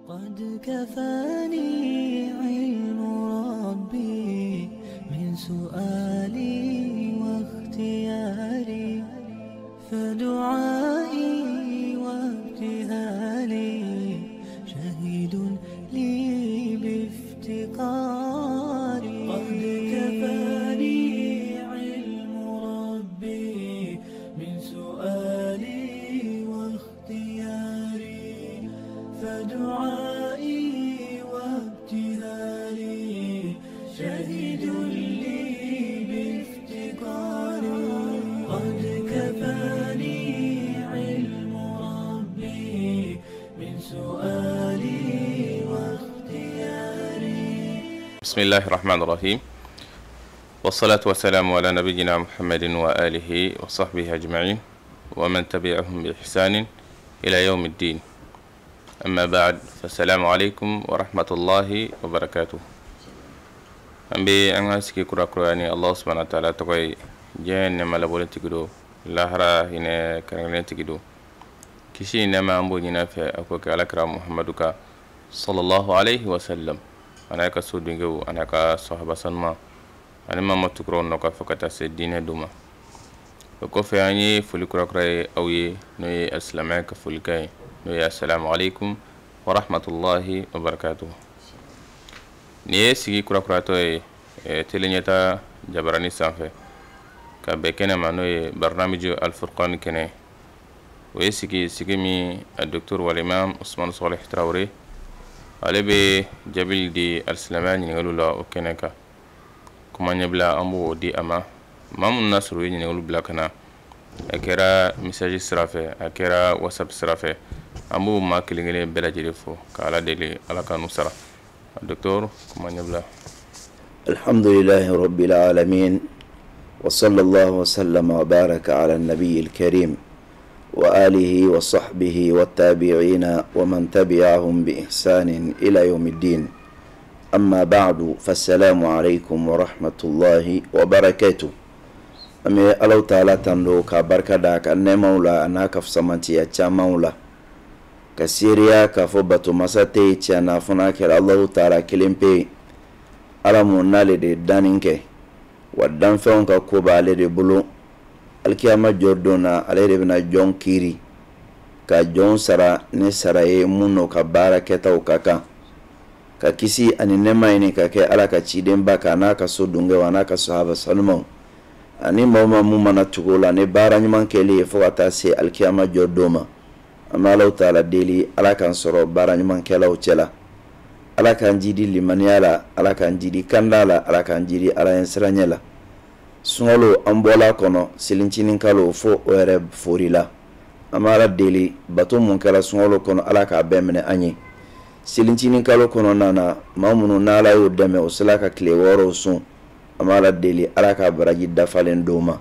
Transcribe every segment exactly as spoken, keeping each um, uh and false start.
قد كفاني علم ربي من سؤالي واختياري فدعائي وابتهالي شهيد لي بافتقاري قد كفاني علم ربي من سؤالي واختياري فدعائي وابتهالي شهيد لي بافتقاري قد كفاني علم ربي من سؤالي واختياري. بسم الله الرحمن الرحيم، والصلاة والسلام على نبينا محمد وآله وصحبه أجمعين ومن تبعهم بإحسان إلى يوم الدين. أما بعد، فالسلام عليكم ورحمة الله وبركاته. أمبي أنغاسكي كرا كراني الله سبحانه وتعالى تقوي جين نما لبولن تكدو لاهرا هنا كرنين تكدو كشي نما أمبو جنا في أكوك على كرام محمدك صلى الله عليه وسلم. أنا كسودينجو أنا كصحابة سنما أنا ما متكرون نوكا فكتا سدين دوما وكوفي أني فولي كرا كراي أوي نوي السلامة كفولي كاي نوي السلام عليكم ورحمة الله وبركاته. نيه سيجي كرا كرا توي تلينيتا جبراني سانفه كبكنا ما نوي برنامج الفرقان كنه ويسيجي سيجي مي الدكتور والإمام عثمان صالح تراوري ale be jabil di alsilamaya ɲiniŋalu la o kɛnɛ kan kuma ɲɛbila an b'o di a ma maa minnu na sɔrɔ ye ɲiniŋalu bila ka na a kɛra message sira fɛ a kɛra whatsapp sira fɛ an b'o maa kelen kelen bɛɛ lajɛlen fo ka ala deli ala ka n'u sara. docteur kuma ɲɛbila. alhamdulillahi rabbil alamin wa sallallahu wa sallama wa baraka ala nabiyil karim وآله وصحبه والتابعين ومن تبعهم بإحسان إلى يوم الدين. أما بعد، فالسلام عليكم ورحمة الله وبركاته. أمي الله تعالى تندو كبركة داك النمولا أناك في سمانتي أتشامولا كسيريا كفوبة مساتي تشانا فناك الله تعالى كلمبي ألمونا لدي دانينك ودنفعون كوبا لدي بلو alkiyama jordona alere bina jon kiri ka jon sara ne saraye munno ka bara keta ukaka ka kisi ani nema ini ka ke ala ka ciden baka na ka so dunge wana ka sahaba salmo ani mama mu mana tugola ne bara nyman kele fo ata se alkiyama jordoma amala taala deli ala kan soro bara nyman kela o cela ala kan jidi limaniala ala kan jidi kandala ala kan jidi ala ensranyela sungalo ambola kono silincinin kalo fo ore forila amara deli bato mun kala sungalo kono ala ka bemne anyi silincinin kalo kono nana mamunu nala yo deme o sala ka kle woro sun amara deli ala ka baraji dafalen doma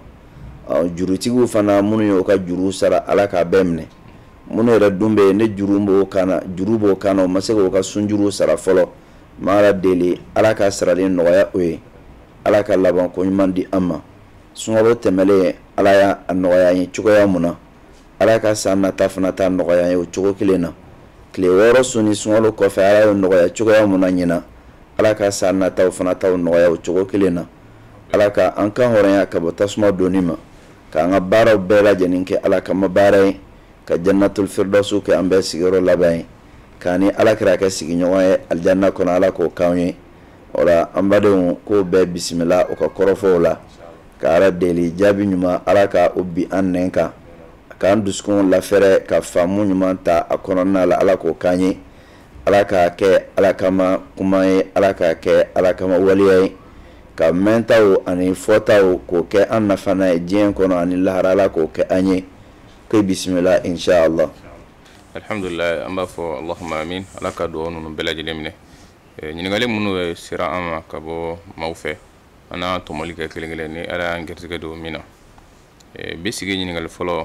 jurutigu fana munu yo ka juru sara ala ka bemne munu re dumbe ne jurumbo kana jurubo kana masego ka sunjuru sara folo mara deli ala ka saralen noya oye ala ka laban ko ɲuman di an ma sunkalo tɛmɛlen ala y'a nɔgɔya ye cogoya mun na ala ka san nata fana ta nɔgɔya ye o cogo kelen na tile wɔɔrɔ su ni sunkalo kɔfɛ ala y'o nɔgɔya cogoya mun na ɲina ala ka san nataw fana ta nɔgɔya o cogo kelen na ala ka an kan hɔrɔnya ka bɔ tasuma donni ma ka an ka baaraw bɛɛ lajɛlen kɛ ala kama baara ye ka jannatul firdausu kɛ an bɛɛ sigiyɔrɔ laban ye k'a ni ala kɛra kɛ sigiɲɔgɔn ye alijanna kɔnɔ ala k'o k'anw ye ora ambadenw ko bɛɛ bisimila o ka kɔrɔfɔw la ka ala deli jaabi ɲuman ala ka o bi an nɛn kan k'an dusukun lafɛrɛ ka faamu ɲuman ta a kɔnɔna la ala k'o k'an ye ala k'a kɛ ala kama kuma ye ala k'a kɛ ala kama waleya ye ka mɛntaw ani fɔtaw k'o kɛ an nafana ye diɲɛ kɔnɔ ani lahara ala k'o kɛ an ye ko bisimila inshallah. alhamdulillah, an b'a fɔ allahumma amin. ala ka dugawu ninnu bɛɛ lajɛlen minɛ. ɲininkali minnu sera an ma ka bɔ maaw fɛ an n'a tɔmɔli kɛ kelen kelen ni ala y'an garisɛgɛ don min na. bi sigi ɲininkali fɔlɔ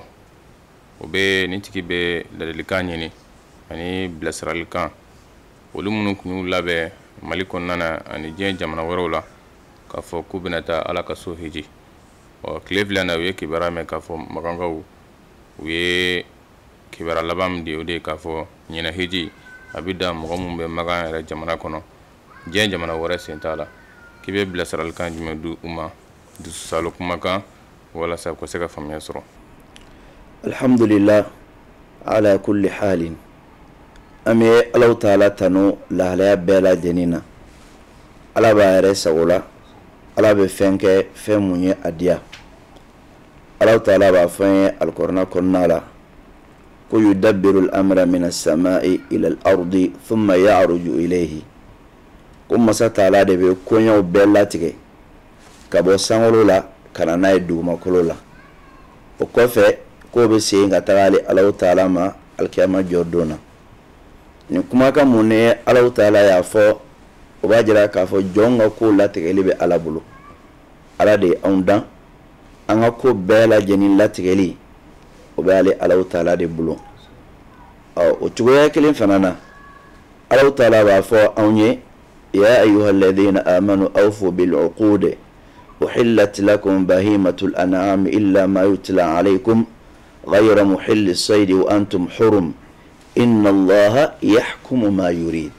o bɛ nin tigi bɛ ladilikan ɲini ani bilasiralikan olu minnu tun y'u labɛn mali kɔnɔna na ani diɲɛ jamana wɛrɛw la k'a fɔ k'u bɛna taa ala ka so hiji. ɔ tile fila na u ye kibaruya mɛn k'a fɔ magankaw u ye kibaruya laban min di o de ye k'a fɔ ɲinɛ hiji abida mɔgɔ mun bɛ magan yɛrɛ jamana kɔnɔ diɲɛ jamana wɛrɛ sen t'a la k'i bɛ bilasiralikan jumɛn di u ma dususalo kumakan walasa u ka se ka faamuya sɔrɔ. alhamdulillah ala kulli halin an bɛ Alahu taala tanu lahalaya bɛɛ lajɛlen na. ala b'a yɛrɛ sago la, ala bɛ fɛn kɛ fɛn mun ye a diya. Alahu taala b'a fɔ an ye alikuranɛ kɔnɔna la ko yudabbiru al-amra mina as-samaa'i ila al-ardi thumma ya'ruju ilayhi, ko masa taala de bɛ koɲɛw bɛɛ latigɛ ka bɔ sankolo la ka na n'a ye dugumakolo la. o kɔfɛ k'o bɛ segin ka taga ale Alahu taala ma alikiyama jɔ don na. nin kumakan mun ne Alahu taala y'a fɔ o b'a jira k'a fɔ jɔn ka ko latigɛli bɛ ala bolo. ala de ye anw dan, an ka ko bɛɛ lajɛlen latigɛli o bɛ ale Alahu taala de bolo. ɔ o cogoya kelen fana na Alahu taala b'a fɔ anw ye ya ayyuha alladhina amanu awfu bil uqud uhillat lakum bahimatul an'am illa ma yutla alaykum ghayra muhilli as-sayd wa antum hurum inna allaha yahkumu ma yurid.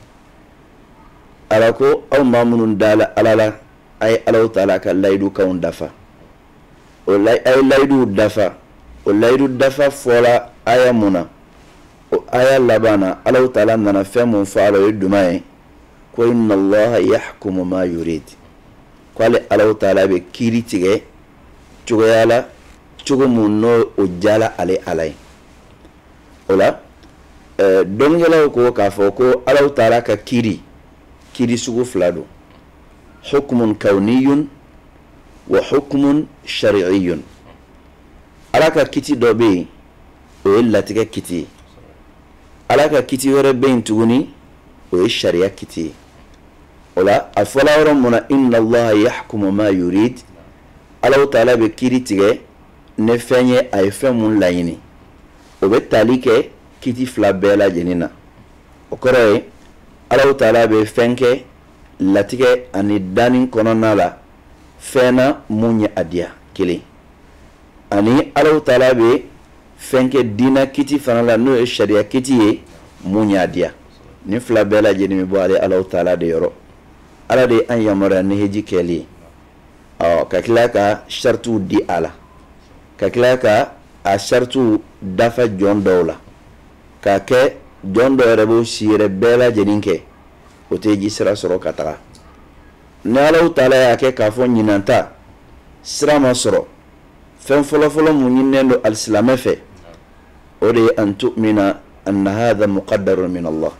ala ko aw ma minnu dala ala la ay Alahu taala ka layidu kanw dafa. o lay ay layidu dafa o layidu dafa fɔla aya mun na o aya laban na Alahu taala nana fɛn mun fɔ a la o ye duman ye ko inna allaha yahkumu ma yurid, ko ale Alahu taala bɛ kiiri tigɛ cogoya la cogo mun n'o o jala ale ala ye. o la dɔnkɛlaw ko k'a fɔ ko Alahu taala ka kiiri kiiri sugu fila don, hukmun kawniyun wa hukmun shari'iyun. ala ka kiti dɔ bɛ yen o ye latigɛ kiti ye, ala ka kiti wɛrɛ bɛ yen tuguni o ye sariya kiti ye. o la a fɔla yɔrɔ mun na inna allaha yahkumu ma yurid, Alahu taala bɛ kiiri tigɛ ni fɛn ye a ye fɛn mun laɲini o bɛ tali kɛ kiti fila bɛɛ lajɛlen na. o kɔrɔ ye Alahu taala bɛ fɛn kɛ latigɛ ani danni kɔnɔna la fɛn na mun ye a diya kelen, ani Alahu taala bɛ fɛn kɛ diinɛ kiti fana la n'o ye sariya kiti ye mun ye a diya. ni fila bɛɛ lajɛlen bɛ bɔ ale Alahu taala de yɔrɔ. ala de an yamaruya ni heji kɛli ye, ɔ ka tila ka saritiw di a la, ka tila ka a saritiw dafa jɔn dɔw la, k'a kɛ jɔn dɔw yɛrɛ b'o si yɛrɛ bɛɛ lajɛlen kɛ o tɛ ji sira sɔrɔ ka taga. ni Alahu taala y'a kɛ k'a fɔ ɲinan ta sira ma sɔrɔ, fɛn fɔlɔfɔlɔ mun ɲininen don alisilamɛ fɛ o de ye an tu'mina anna hadha muqaddarun min Allah.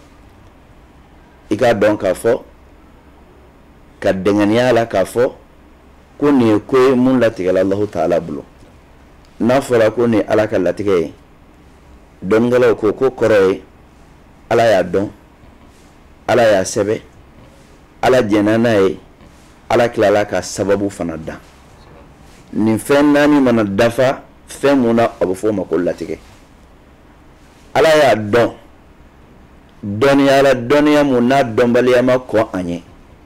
i k'a dɔn k'a fɔ ka dɛŋaniya la k'a fɔ ko nin ye ko ye mun latigɛla Alahu taala bolo. n'a fɔra ko nin ye ala ka latigɛ ye, dɔnkɛlaw ko ko kɔrɔ ye ala y'a dɔn, ala y'a sɛbɛ, ala jɛnna n'a ye, ala tilala ka sababu fana dan. nin fɛn naani mana dafa fɛn mun na a bɛ fɔ o ma ko latigɛ. ala y'a dɔn dɔnniya la dɔnniya mun n'a dɔnbaliya ma kɔn an ye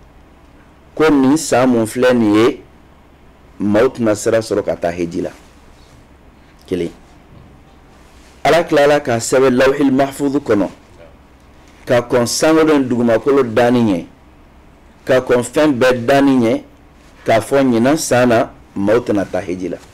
ko nin san mun filɛ nin ye maaw tɛna sira sɔrɔ ka taa heji la. kelen, ala tilala k'a sɛbɛn lawhil mahfudu kɔnɔ ka kɔn sango dɔ dugumakolo danni ɲɛ, ka kɔn fɛn bɛɛ danni ɲɛ, k'a fɔ ɲinan san na maaw tɛna taa heji la.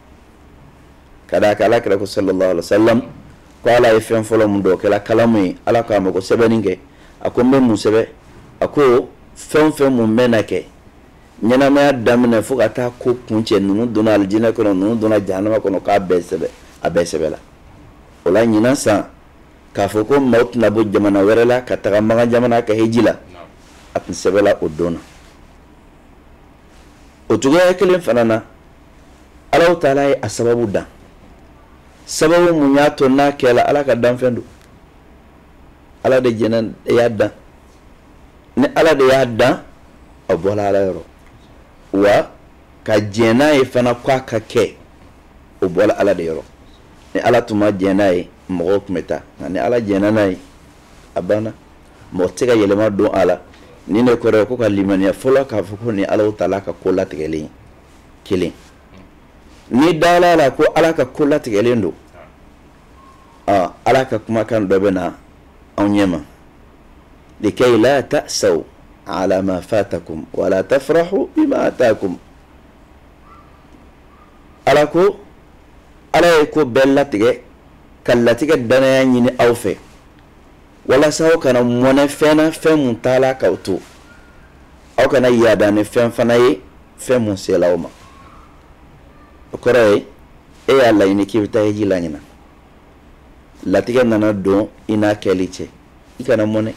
ka d'a kan alakira ko sallallahu alaihi wa sallam ko ala ye fɛn fɔlɔ mun dɔ o kɛla kalamu ye, ala k'a ma ko sɛbɛnni kɛ. a ko n bɛ mun sɛbɛn? a ko fɛn fɛn mun bɛ na kɛ ɲɛnamaya daminɛ fo ka taa ko kuncɛ, ninnu donna alijinɛ kɔnɔ, ninnu donna jahanama kɔnɔ, k'a bɛɛ sɛbɛn, a bɛɛ sɛbɛn la. o la ɲinan san k'a fɔ ko maaw tɛna bɔ jamana wɛrɛ la ka taga magan jamana ka heji la, a tun sɛbɛnla o don na. o cogoya kelen fana na Alahu taala ye a sababu dan. sababu mun y'a to n'a kɛla ala ka danfɛn don. ala de jɛnna y'a dan. ni ala de y'a dan a bɔla ala yɔrɔ, wa ka jɛn n'a ye fana k'a ka kɛ o bɔla ala de yɔrɔ. ni ala tun ma jɛn n'a ye mɔgɔw tun bɛ taa, nka ni ala jɛnna n'a ye a banna. mɔgɔ tɛ ka yɛlɛma don a la. ni ne kɔrɔ ko ka limaniya fɔlɔ k'a fɔ ko ni Alahu taala ka ko latigɛlen ye. kelen, ni dala la ko ala ka ko latigɛlen don, aa ala ka kumakan dɔ bɛ na aw ɲɛma likay la ta'saw ala ma fatakum wala tafrahu bima atakum. ala ko ala ye ko bɛɛ latigɛ ka latigɛ danaya ɲini aw fɛ walasa aw kana mɔnɛ fɛn na fɛn mun taala k'aw to aw kana yaada ni fɛn fana ye fɛn mun sela aw ma. o kɔrɔ ye e y'a laɲini k'i bɛ taa hiji la ɲina latigɛ nana don i n'a kɛli cɛ i kana mɔnɛ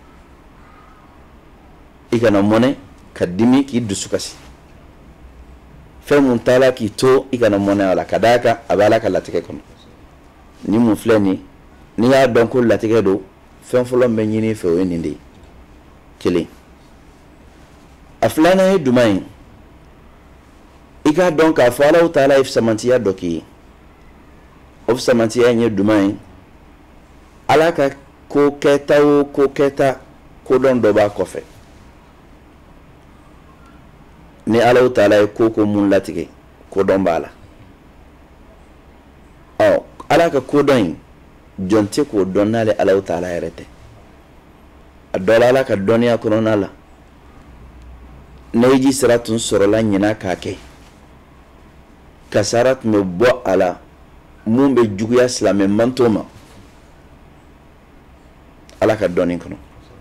i kana mɔnɛ ka dimi k'i dusu kasi fɛn mun taala k'i to i kana mɔnɛ a la ka d'a kan a b'a la ka latigɛ kɔnɔ ni mun filɛ nin n'i y'a dɔn ko latigɛ don fɛn fɔlɔ min bɛ ɲini fɛ o ye nin de ye kelen. a filanan ye duman ye i k'a dɔn k'a fɔ Alahu Taala ye fisamantiya dɔ k'i ye o fisamantiya in ye duman ye ala ka ko kɛta o ko kɛta kodɔn dɔ b'a kɔfɛ ni Alahu Taala ye ko ko mun latigɛ kodɔn b'a la ɔ ala ka kodɔn in jɔn tɛ k'o dɔn n'ale Alahu Taala yɛrɛ tɛ a dɔ la ala ka dɔnniya kɔnɔna la na hiji sira tun sɔrɔla ɲina k'a kɛ kasara tun bɛ bɔ a la mun bɛ juguya silamɛ manto ma ala ka dɔnni kɔnɔ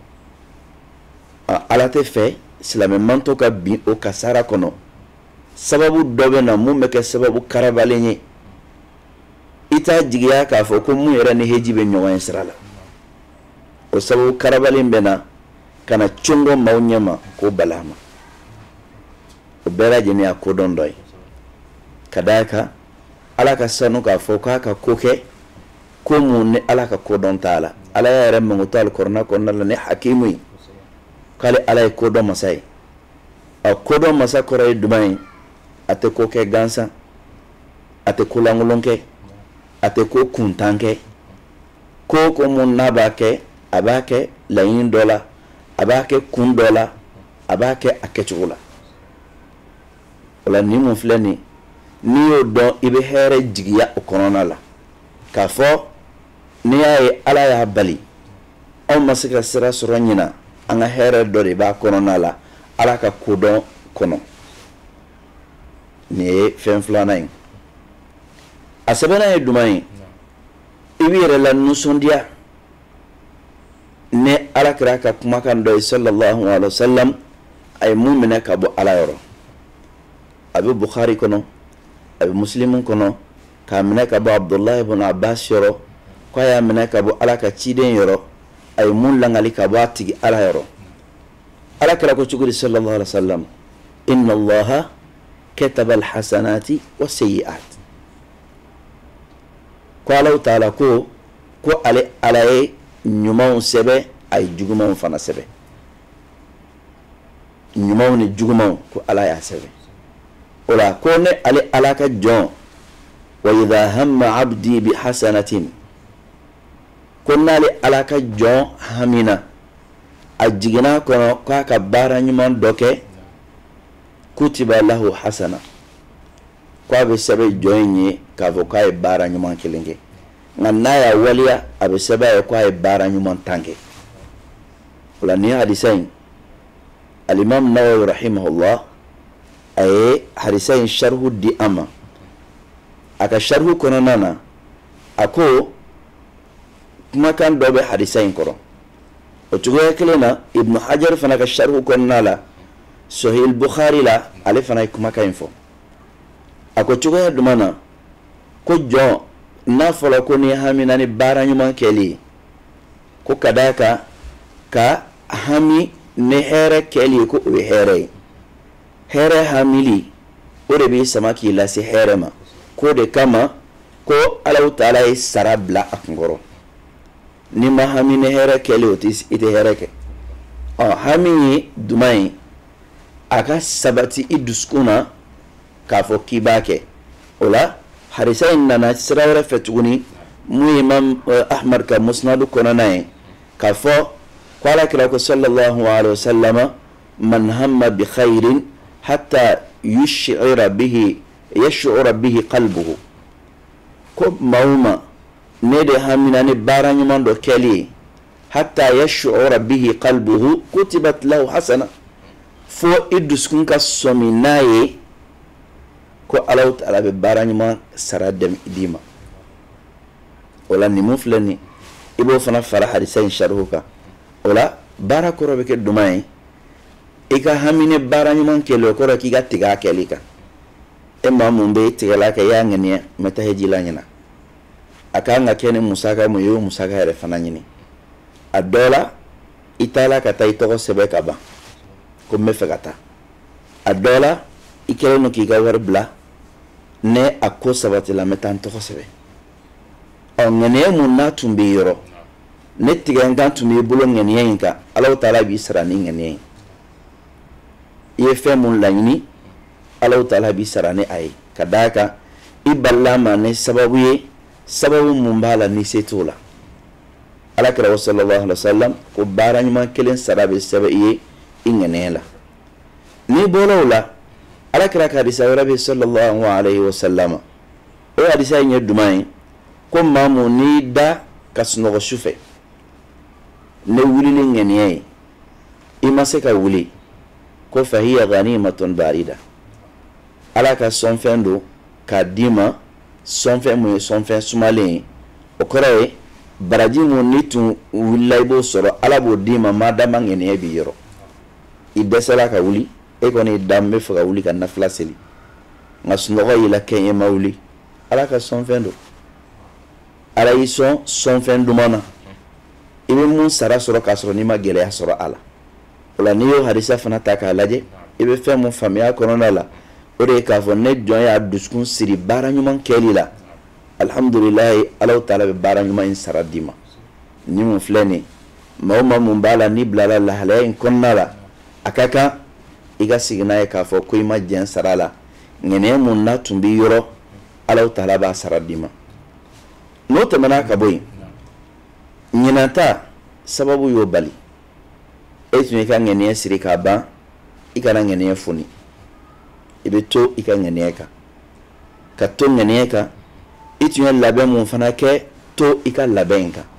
ala tɛ fɛ silamɛ manto ka bin o kasara kɔnɔ sababu dɔ bɛ na mun bɛ kɛ sababu karabalen ye i t'a jigiya k'a fɔ ko mun yɛrɛ ni hiji bɛ ɲɔgɔn ye sira la o sababu karabalen bɛ na ka na congo maaw ɲɛma k'o bala ma o bɛɛ lajɛlen y'a kodɔn dɔ ye ka d'a kan ala ka sanu k'a fɔ k'a ka ko kɛ ko mun ni ala ka kodɔn t'a la ala y'a yɛrɛ mankuto alikɔrɔna kɔnɔna la ni hakimu ye k'ale ala ye kodɔn masa ye a kodɔn masa kɔrɔ ye duman ye a tɛ ko kɛ gansan a tɛ ko lankolon kɛ a tɛ ko kuntan kɛ ko ko mun n'a b'a kɛ a b'a kɛ laɲini dɔ la a b'a kɛ kun dɔ la a b'a kɛ a kɛcogo la o la ni mun filɛ nin n'i y'o dɔn i bɛ hɛrɛ jigiya o kɔnɔna la k'a fɔ n'i y'a ye ala y'a bali anw ma se ka sira sɔrɔ ɲina an ka hɛrɛ dɔ de b'a kɔnɔna la ala ka kodɔn kɔnɔ nin ye fɛn filanan ye a sabanan ye duman ye i b'i yɛrɛ la nisɔndiya ni ala kɛra ka kumakan dɔ ye sallallahu alaihi wa sallam a ye mun minɛ ka bɔ ala yɔrɔ a bɛ Bukhari kɔnɔ a bɛ Muslimu kɔnɔ k'a minɛ ka bɔ Abdullahi ibn Abbas yɔrɔ k'a y'a minɛ ka bɔ ala ka ciden yɔrɔ a ye mun langali ka bɔ a tigi ala yɔrɔ ala kɛra ko cogo di sallallahu alaihi wa sallam inna allaha kataba alhasanati wa sayyi'at ko Alahu Taala ko ko ale ala ye ɲumanw sɛbɛ a ye jugumanw fana sɛbɛ ɲumanw ni jugumanw ko ala y'a sɛbɛ o la ko ne ale ala ka jɔn wa idha hamma abdi bi hasanatin ko n'ale ala ka jɔn hamina a jiginna kɔnɔ k'a ka baara ɲuman dɔ kɛ kutiba lahu hasana ko a bɛ sɛbɛn jɔn in ye k'a fɔ k'a ye baara ɲuman kelen kɛ nka n'a y'a waliya a bɛ sɛbɛn ye k'a ye baara ɲuman tan kɛ o la nin hadisa in alimam Nawawi rahimahullah a ye hadisa in sharhu di an ma a ka sharhu kɔnɔna na a ko kumakan dɔ bɛ hadisa in kɔrɔ o cogoya kelen na Ibn Hajar fana ka sharhu kɔnɔna la Sahih Bukhari la ale fana ye kumakan in fɔ a ko cogoya jumɛn na ko jɔn n'a fɔra ko ni hamina ni baara ɲuman kɛli ko ka d'a kan ka hami ni hɛrɛ kɛli ko o ye hɛrɛ ye hɛrɛ hamili o de b'i sama k'i lase hɛrɛ ma ko de kama ko Alahu Taala ye sara bila a kunkɔrɔ ni ma hami ni hɛrɛ kɛli o tɛ i tɛ hɛrɛ kɛ ɔ hami ye duman ye a ka sabati i dusukun na k'a fɔ k'i b'a kɛ o la hadisa in nana sira wɛrɛ fɛ tuguni mun ye Imam Ahmad ka musnadu kɔnɔna ye k'a fɔ ko Alakira ko sallallahu alaihi wa sallam man hamma bi khairin hatta yush'ira bihi yash'ura bihi qalbuhu ko maa o maa ne de hamina ni baara ɲuman dɔ kɛli ye hatta yash'ura bihi qalbuhu kutibat lahu hasana fo iduskun ka somi naye ko Allah ta'ala be baranyuma sara dem idima wala ni muflani ibo fana fara hadisa sharhuka wala barakoro be ke dumai ika hamine baranyuma kelo ko ki ga tiga kelika e mamun be tigala ka ya ngene meta hejila nyina aka nga kene musaka mu yo musaka yare fana nyini adola itala kata itoko sebe kaba ko me fekata adola ikele no ki ga war bla ne akko sabati la metan to sebe o ngene mun na tumbi yoro ne tiga ngan tumbi bulo ngene yinka Allah taala bi sarani ngene ye fe mun la nyini Allah taala bi sarani ay kadaka iballa ma ne sababu ye sababu mun bala ni setula alakira sallallahu alaihi wasallam ko barani ma kelen sarabe sabai ingene la ni bolawla alakira ka hadisa rabbi sallallahu alaihi wasallam o hadisa yin dumai ko mamu ni da kasno shufe ne wuli ni ngene ima se ka wuli ko fahiya ghanimatun barida alaka sonfendo ka dima sonfɛn mun ye sonfɛn sumalen o kɔrɔ ye baraji mun ni tun wulila i b'o sɔrɔ ala b'o d'i ma maa dama ŋɛniɲɛ b'i yɔrɔ i dɛsɛla ka wuli e kɔni dan bɛ fɛ ka wuli ka nafila seli nka sunɔgɔ y'i la kɛɲɛ ma wuli ala ka sonfɛn don ala y'i sɔn sonfɛn duman na i bɛ mun sara sɔrɔ k'a sɔrɔ n'i ma gɛlɛya sɔrɔ a la o la n'i y'o hadisa fana ta k'a lajɛ i bɛ fɛn mun faamuya kɔnɔna la o de k'a fɔ ne jɔn y'a dusukun siri baara ɲuman kɛli la alhamdulilayi ala taala bɛ baara ɲuman in sara d'i ma ni mun filɛ nin maa o maa mun b'a la n'i bilala lahalaya in kɔnɔna la a ka kan i ka sigi n'a ye k'a fɔ ko i ma jɛn sara la ŋɛniɲɛ mun n'a tun b'i yɔrɔ ala taala b'a sara d'i ma n'o tɛmɛna ka bɔ yen ɲinata sababu y'o bali e tun y'i ka ŋɛniɲɛ siri k'a ban i kana ŋɛniɲɛ foni i bɛ to i ka ŋɛniɲɛ kan ka to ŋɛniɲɛ kan i tun ye labɛn mun fana kɛ to i ka labɛn in kan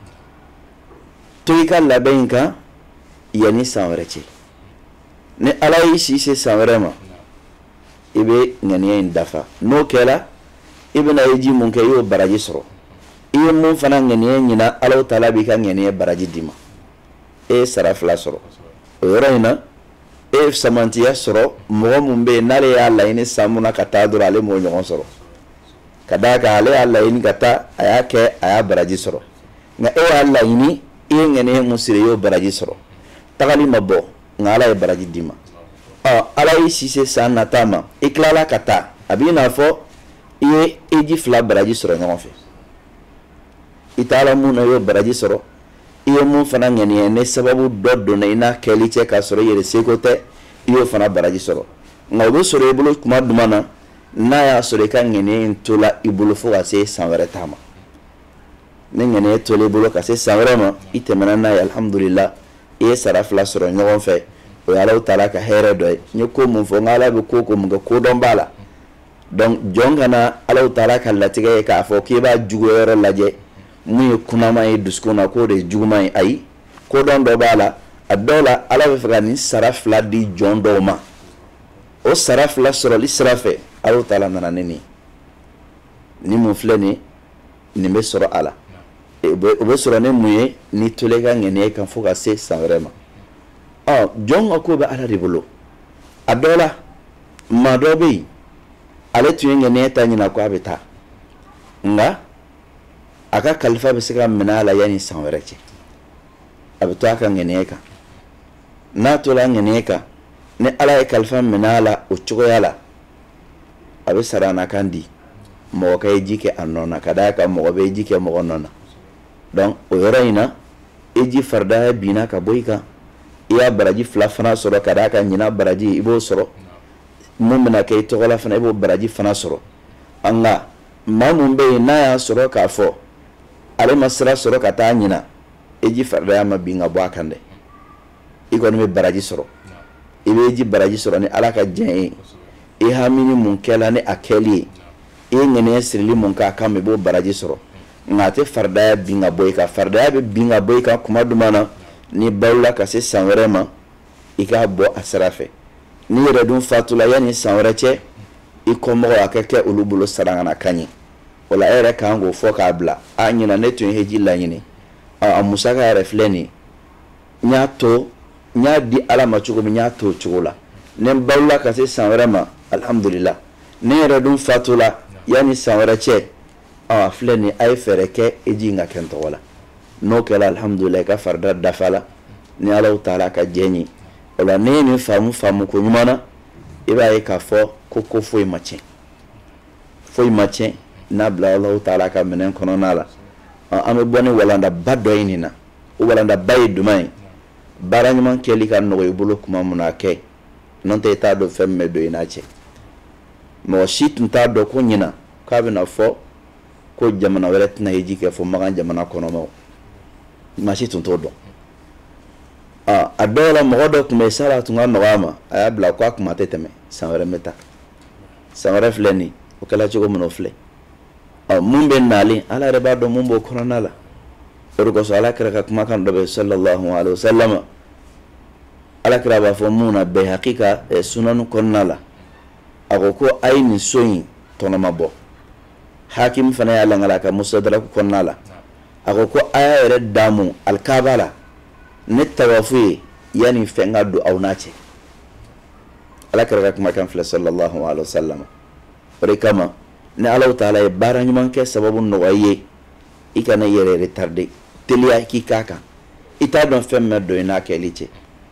to i ka labɛn in kan yanni san wɛrɛ cɛ ni ala y'i si se san wɛrɛ ma i bɛ ŋɛniɲɛ in dafa n'o kɛra i bɛna ye ji mun kɛ i y'o baraji sɔrɔ i ye mun fana ŋɛniɲɛ ɲina ala taala b'i ka ŋɛniɲɛ baraji d'i ma e ye sara fila sɔrɔ o yɔrɔ in na e samantiya sɔrɔ mɔgɔ mun bɛ yen n'ale y'a laɲini san mun na ka taa dɔrɔn ale m'o ɲɔgɔn sɔrɔ ka d'a kan ale y'a laɲini ka taa a y'a kɛ a y'a baraji sɔrɔ nka e y'a laɲini i ye ŋɛniɲɛ mun siri i y'o baraji sɔrɔ tagali ma bɔ nka ala ye baraji d'i ma ɔ ala y'i si se san nata ma i tilala ka taa a b'i n'a fɔ i ye eji fila baraji sɔrɔ ɲɔgɔn fɛ i taara mun na i y'o baraji sɔrɔ i ye mun fana ŋɛniɲɛ ne sababu dɔ donna i n'a kɛli cɛ k'a sɔrɔ i yɛrɛ seko tɛ i y'o fana baraji sɔrɔ nka o bɛ sɔrɔ i bolo tuma jumɛn na n'a y'a sɔrɔ i ka ŋɛniɲɛ in tola i bolo fo ka se san wɛrɛ ta ma ni ŋɛniɲɛ tola i bolo ka se san wɛrɛ ma i tɛmɛna n'a ye alhamdulillah i ye sara fila sɔrɔ ɲɔgɔn fɛ o ye ala taala ka hɛrɛ dɔ ye n ye ko mun fɔ n ka ala bɛ ko ko mun kɛ kodɔn b'a la donc jɔn kana ala taala ka latigɛ ye k'a fɔ k'i b'a jugu yɔrɔ lajɛ mun ye kunaman ye dusukun na k'o de ye juguman ye ayi kodɔn dɔ b'a la a dɔw la ala bɛ fɛ ka nin sara fila di jɔn dɔw ma o sara fila sɔrɔli sira fɛ ala taala nana ne nin ni mun filɛ nin nin bɛ sɔrɔ a la o bɛ sɔrɔ ne mun ye ni tole ka ŋɛniɲɛ kan fo ka se san wɛrɛ ma ɔ jɔn ka ko bɛ ala de bolo a dɔw la maa dɔ bɛ yen ale tun ye ŋɛniɲɛ ta ɲina ko a bɛ taa nka a ka kalifa bɛ se ka minɛ a la yanni san wɛrɛ cɛ a bɛ to a ka ŋɛniɲɛ kan n'a tola ŋɛniɲɛ kan ni ala ye kalifa minɛ a la o cogoya la a bɛ sara n'a kan di mɔgɔ ka ye ji kɛ a nɔ na ka d'a kan mɔgɔ bɛ ji kɛ mɔgɔ nɔ na donc o yɔrɔ in na e ji faridaya binna ka bɔ i kan i y'a baraji fila fana sɔrɔ ka d'a kan ɲina baraji i b'o sɔrɔ mun bɛna kɛ i tɔgɔ la fana i b'o baraji fana sɔrɔ nka maa mun bɛ yen n'a y'a sɔrɔ k'a fɔ ale ma sira sɔrɔ ka taa ɲina e ji faridaya ma bin ka bɔ a kan dɛ i kɔni bɛ baraji sɔrɔ i bɛ ji baraji sɔrɔ ni ala ka diɲɛ ye i hamini mun kɛla ni a kɛli ye i ye ŋɛniɲɛ sirili mun k'a kan i b'o baraji sɔrɔ ngate fardaya binga boy ka fardaya be binga boy ka kuma dumana ni bawla ka se sanwere ma ika bo asrafe ni yere dun fatula yani sanwere che iko mo akeke ulubulo sarangana kanyi wala ere ka ngo foka bla anyina netu heji la nyini a musaka refleni nyato nya di ala ma chugo nya to chugola nem bawla ka se sanwere ma alhamdulillah ni yere dun fatula yani sanwere che a fleni ay fereke eji nga kento wala no kala alhamdulillah ka farda dafala ni ala taala ka jenyi wala ne ni famu famu ko nyumana iba e ka fo ko ko foi mache foi mache na bla Allah taala ka menen kono nala ame boni wala nda baddo inina wala nda bayi dumai barani man keli kan no bulu kuma munake non te ta do femme do inache mo shit ta do ko nyina ka be na fo ko jamana wala tina hiji ke fo magan jamana kono mo mashi tun to do ah adola mo do kuma sala tunga no ama aya bla kwa kuma teteme sanwere meta sanwere fleni o kala chigo mo no fle ah mumbe nali ala reba do mumbo kono nala ko so ala kira kuma kan do be sallallahu alaihi wasallam ala kira ba fo muna be hakika e sunan kono nala agoko ayni soyi tono mabo hakim fana ya langala ka musadrak konnala ako ko aya yere damu alkabala ne tawafu yani fenga do awnace ala kara kuma kan fala sallallahu alaihi wasallam bari kama ne Allah taala e barani manke sababu no waye ikana yere retarde telia ki kaka ita don femme do ina kelice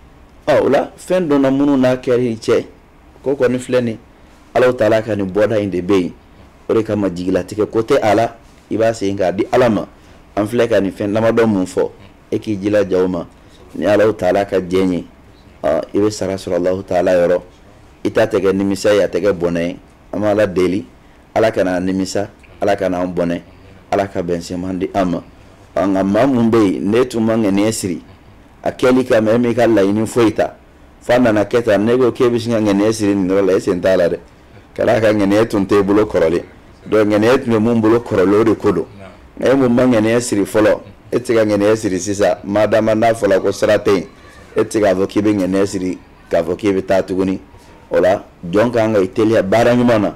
awla fen do na munu na kelice ko ko ni fleni Allah taala kan boda inde bey ore kama jigila tike kote ala iba se nga di alama an fleka ni fen lama do mun fo e ki jila jawma ni Allah taala ka jenyi uh, ibe sara sallallahu taala yoro ita tege nimisa ya tege bonay amala deli ala kana nimisa ala kana bonay ala ka bense mandi ama an amma mun be netu mange ne esri akeli ka meme ka layini foita fana na keta nego kebisinga ngene esri ni rola esentala de kala ka ngene tunte bulo korole do ngene tune mum bulo korolo de kodo e mum ngene siri folo etiga ngene siri sisa madama na fola ko strate etiga voki be ngene siri ka voki be tatuguni ola jonka nga itelia barangi mana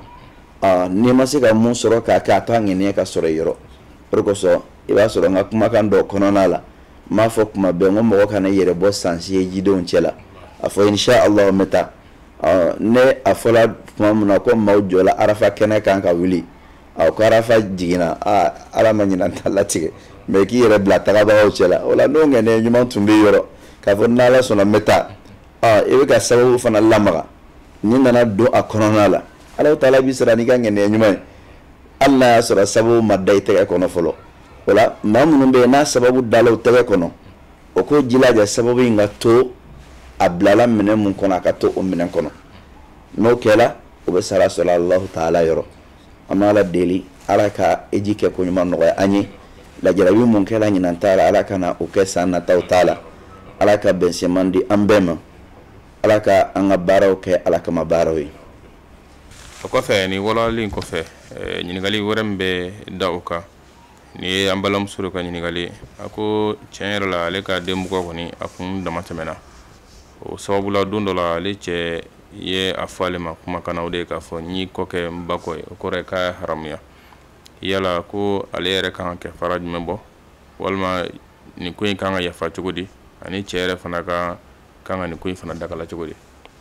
a ni masika mun soro ka ka to ngene ka soro yoro roko so iba soro nga kuma kan do kononala ma fo kuma be ngo mo kana yere bo sansi jido nchela afo insha Allah meta Uh, ne afola kuma muna ko mawjola arafa kene kan ka wuli aw ko arafa jigina a ala manyina talatige me ki yere bla taga ba o chela wala no ngene nyuma tumbe yoro ka fo nala sona meta a e ka sababu fana lamaga ni nana do akonona la ala taala bi sara ni ga ngene nyuma alla sara sababu madai te ko no folo wala mamunu be na sababu dalo te ko no o ko jilaja sababu inga to ablala minen mun kono akato o minen kono no kela o be sara sallallahu taala yoro amala deli ala ka ejike ko nyuma no anyi la jarabi mun kela nyina taala ala kana o kesa na taw taala ala ka bensemandi ambema ala ka anga baraw ke ala ka mabaraw ko fe ni wala lin ko fe nyini gali worembe dawka ni ambalam suru ka nyini gali ako chenro la le ka demu ko ni akun damatamena o sababu la dundo la le che ye afale ma kuma kana ode ka fo ni ko ke mbako ko re ka haramya yala ko ale re kan ke faraj membo walma ni ko kan ya fa tugudi ani chere fana ka kan ni ko fana daga la tugudi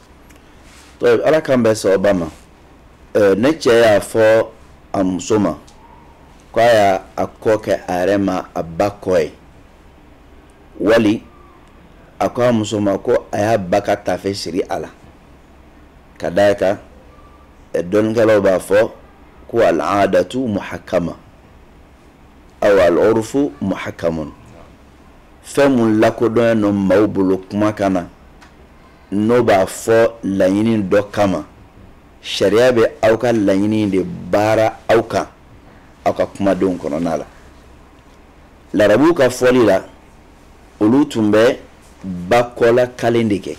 to ala kan be so obama eh ne che ya fo am soma kwa ya akoke arema abakoi wali akwa musoma ko aya baka tafe siri ala kadaka don galo ba fo ko al adatu muhakkama aw al urfu muhakkamun famun lako don no mawbulu kuma kana no ba fo layini do kama sharia be auka layini de bara auka auka kuma don kono nala larabu ka foli la ulu tumbe bakola kalendike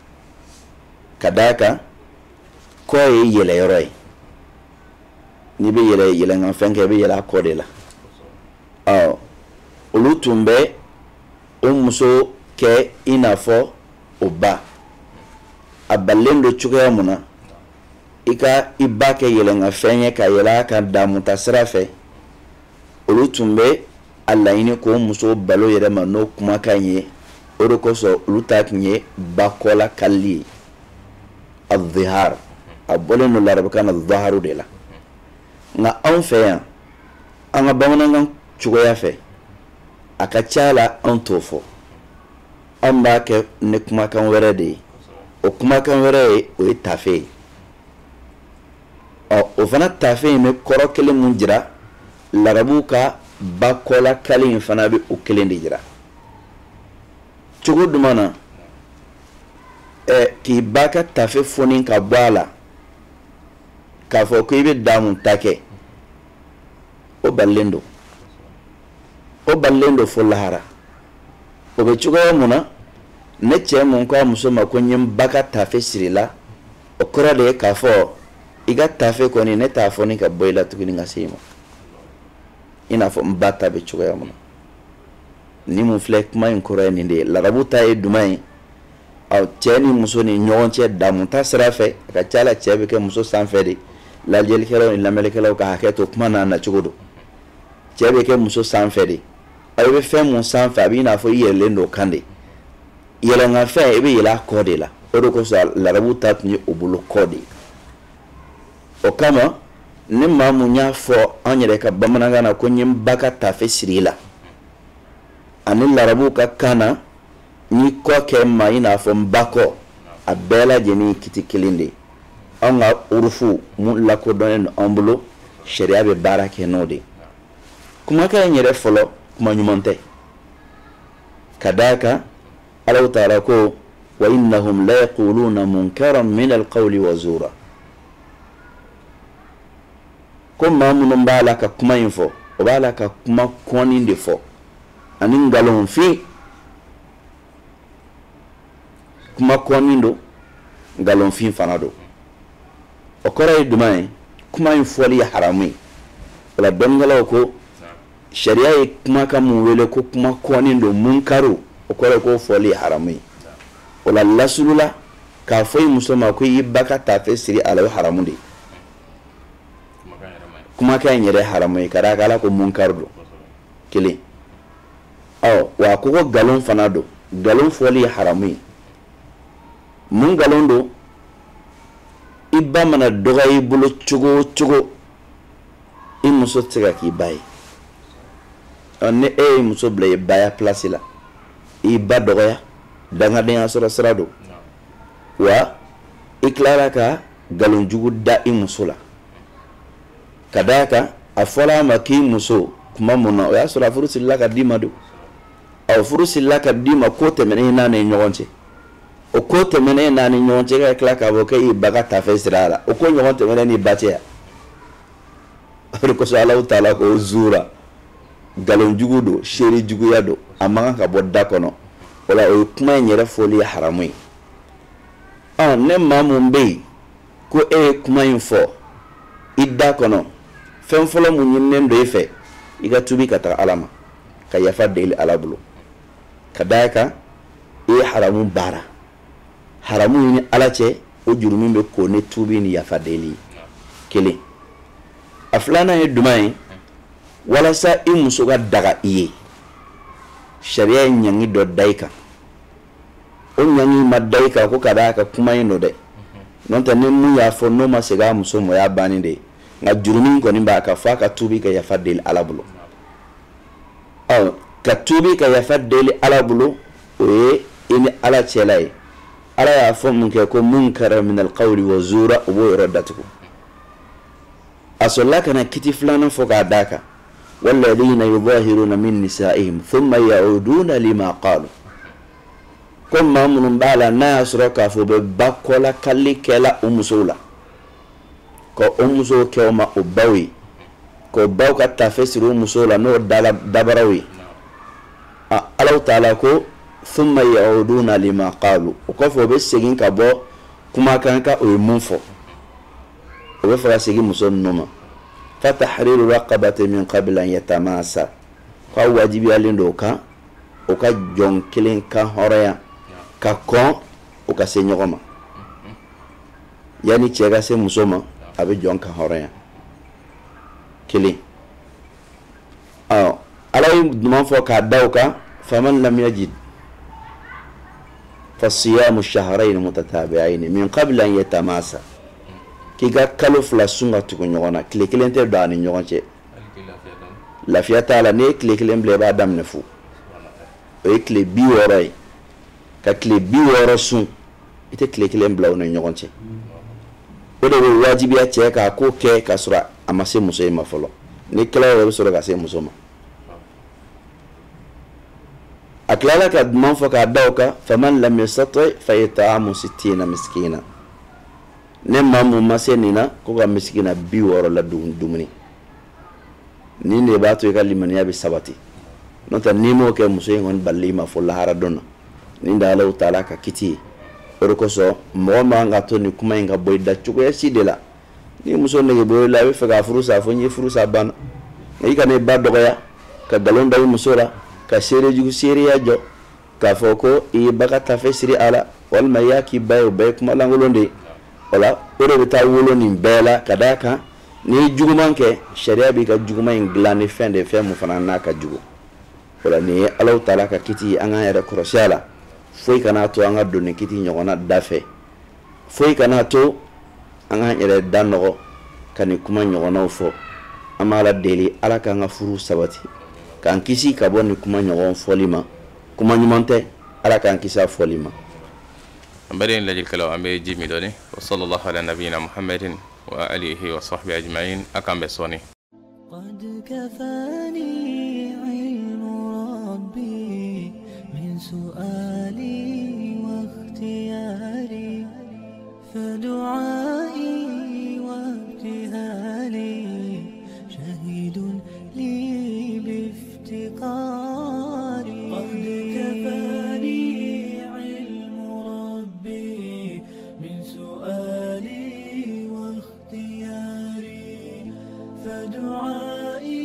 kadaka ko ye yele yoro ni be yele yele ngam fenke be yele akode la ɔ olu tun bɛ o muso kɛ i n'a fɔ o ba a balilen don cogoya mun na i ka i ba kɛ yɛlɛngafɛn ye ka yɛlɛ a kan damuta sira fɛ olu tun bɛ a laɲini k'o muso balo yɛrɛ ma n'o kumakan ye o de kosɔn olu ta tun ye bakɔla kalili ye al-zihar a bɔlen don larabakan na zaharu de la nka anw fɛ yan an ka bamanankan cogoya fɛ a ka ca la anw t'o fɔ an b'a kɛ ni kumakan wɛrɛ de ye o kumakan wɛrɛ ye o ye tafe ye ɔ o fana tafe in bɛ kɔrɔ kelen mun jira larabuw ka bakɔla kali in fana bɛ o kelen de jira cogo duman na ɛ k'i ba ka tafe foni ka bɔ a la k'a fɔ ko i bɛ damun ta kɛ o balilen don o balilen don fo lahara o bɛ cogoya mun na ne cɛ mun ko a muso ma ko n ye n ba ka tafe siri la o kɔrɔ de ye k'a fɔ i ka tafe kɔni ne t'a fɔ ni ka bɔ i la tuguni ka se i ma i n'a fɔ n ba ta bɛ cogoya mun na ni mun filɛ kuma in kɔrɔ ye nin de ye larabu ta ye duman ye ɔ cɛ ni muso ni ɲɔgɔn cɛ damunta sira fɛ a ka ca la cɛ bɛ kɛ muso sanfɛ de lajɛlikɛlaw ni lamɛnnikɛlaw ka hakɛ to kuma n'a nacogo don cɛ bɛ kɛ muso sanfɛ de aw bɛ fɛn mun sanfɛ a b'i n'a fɔ i yɛlɛlen don kan de yɛlɛngafɛn i bɛ yɛlɛ a kɔ de la o de kosɔn larabu ta tun ye o bolo kɔ de ye o kama ni maa mun y'a fɔ an yɛrɛ ka bamanankan na ko n ye n ba ka tafe siri i la ani larabuw ka kan na n'i kɔ kɛ maa i n'a fɔ n ba kɔ a bɛɛ lajɛlen kiti kelen de ye anw ka urufu mun lakodɔnnen don an bolo sariya bɛ baara kɛ n'o de ye kumakan in yɛrɛ fɔlɔ kuma ɲuman tɛ ka d'a kan Allahu ta'ala ko wa innahum la yaquluna munkaran min alqawli wa zura ko maa minnu b'a la ka kuma in fɔ o b'a la ka kuma kɔnni de fɔ ani ngalonfin kuma kɔnni don ngalonfin fana don o kɔrɔ ye duman ye kuma in fɔli ye haramu ye o la dɔnnikɛlaw ko sariya ye kumakan mun wele ko kuma kɔnni don munkaru o kɔrɔ ye ko fɔli ye haramu ye o la lasulu la k'a fɔ i muso ma ko i ba ka tafe siri a la o ye haramu de ye kumakan in yɛrɛ haramu ye ka d'a kan Ala ko munkaru don kelen ɔ wa ko ko nkalon fana don nkalon fɔli ye haramu ye mun nkalon don i ba mana dɔgɔ i bolo cogo o cogo i muso tɛ se ka k'i ba ye ɔ ni e ye muso bila i baya pilasi la i ba dɔgɔya dangadenya sɔrɔ sira don wa i tilara ka nkalon jugu da i muso la ka d'a kan a fɔra a ma k'i muso kuma mun na o y'a sɔrɔ a furu sirila ka d'i ma don ɔ furu sirila ka d'i ma ko tɛmɛnen n'a ni ɲɔgɔn cɛ o ko tɛmɛnen n'a ni ɲɔgɔn cɛ ka tila k'a fɔ k'e ba ka tafe siri a la o ko ɲɔgɔn tɛmɛnen n'i ba cɛ yan o de kosɔn Alahu ta'ala ko zura nkalon jugu don seere juguya don a man kan ka bɔ da kɔnɔ o la o ye kuma in yɛrɛ fɔli ye haramu ye ɔ ne maa mun bɛ yen ko e ye kuma in fɔ i da kɔnɔ fɛn fɔlɔ mun ɲininen don i fɛ i ka tubi ka taga Ala ma ka yafa deli Ala bolo ka d'a kan i ye haramu baara haramu ɲini Ala cɛ o juru min bɛ ko ne tubi ni yafa deli kelen a filanan ye duman ye walasa i muso ka daga i ye sariya ye ɲangi dɔ da i kan o ɲangi ma da i kan ko ka d'a kan kuma in don dɛ n'o tɛ ni mun y'a fɔ n'o ma segin a muso ma o y'a bannen de ye nka juru min kɔni b'a kan f'a ka tubi ka yafa deli Ala bolo ɔ ka tubi ka yafa deli Ala bolo o ye i ni Ala cɛla ye Ala y'a fɔ mun kɛ ko munkara min alqawli wa zura o b'o yɔrɔ datugu a sɔrɔla ka na kiti filanan fɔ k'a d'a kan walladhina yudahiruna min nisa'ihim thumma ya'uduna lima qalu ko maa minnu b'a la n'a y'a sɔrɔ k'a fɔ u bɛ bakɔla kali kɛla o musow la ka o musow kɛ o ma o baw ye ka o baw ka tafe siri o musow la n'o dabaraw ye Alahu ta'ala ko thumma ya'uduna lima qalu o kɔfɛ o bɛ segin ka bɔ kumakan kan o ye mun fɔ o bɛ fɛ ka segin muso ninnu ma fatahriru raqabatin min qabli an yatamassa ko wajibi alindo ka o ka jon kelen ka horoya ka kon o ka se ɲɔgɔn ma yani cɛ ka se muso ma a bɛ jon ka horoya kelen ɔ ala ye duman fɔ k'a da o kan faman lam yajid fa siyamu shahrayn mutatabi'ayn min qabl an yatamasa k'i ka kalo fila sun ka tugu ɲɔgɔn na tile kelen tɛ don a ni ɲɔgɔn cɛ lafiya t'a la n'i ye tile kelen bila i b'a daminɛ fu o ye tile bi wɔɔrɔ ye ka tile bi wɔɔrɔ sun i tɛ tile kelen bila o ni ɲɔgɔn cɛ o de bɛ wajibiya cɛ k'a ko kɛ k'a sɔrɔ a ma se muso in ma fɔlɔ ni kɛla yɛrɛ bɛ sɔrɔ ka se muso ma a tilala ka duman fɔ k'a da o kan faman lam yastati fa it'amu sittina miskina ne maa mun ma se nin na ko ka miskina bi wɔɔrɔ la dumuni ni de b'a to i ka limaniya bɛ sabati n'o tɛ n'i m'o kɛ muso in kɔni balili ma fɔ lahara dɔn na ni da Alahu taala ka kiti ye o de kosɔn mɔgɔ man ka to nin kuma in ka bɔ i da cogoya si de la ni muso nege bɔ i la i bɛ fɛ k'a furu sa fɔ n ye furu sa banna i kana i ba dɔgɔya ka nkalon da i muso la ka seere jugu seereya jɔ k'a fɔ ko i ye baga tafe siri a la walima i y'a k'i ba ye o bɛɛ ye kuma lankolon de ye o la o de bɛ taa wolo nin bɛɛ la ka d'a kan n'i ye juguman kɛ sariya b'i ka juguman in dilan ni fɛn de fɛn mun fana n'a ka jugu o la nin ye Alahu taala ka kiti an k'an yɛrɛ kɔlɔsi a la foyi kana to an ka don ni kiti ɲɔgɔnna da fɛ foyi kana to an k'an yɛrɛ da nɔgɔ ka nin kuma ɲɔgɔnnaw fɔ an b'a la deli Ala k'an ka furu sabati k'an kisi ka bɔ nin kuma ɲɔgɔn fɔli ma kuma ɲuman tɛ Ala k'an kisi a fɔli ma an bɛ nin lajɛlikɛlaw an bɛ ji min dɔɔni wa sallallahu ala nabiyina muhammadin wa alihi wa sahbihi ajma'in a k'an bɛ sɔɔni قد كفاني علم ربي من سؤالي واختياري فدعائي وابتهالي شهيد لي بافتقاري قد كفاني علم ربي من سؤالي واختياري فدعائي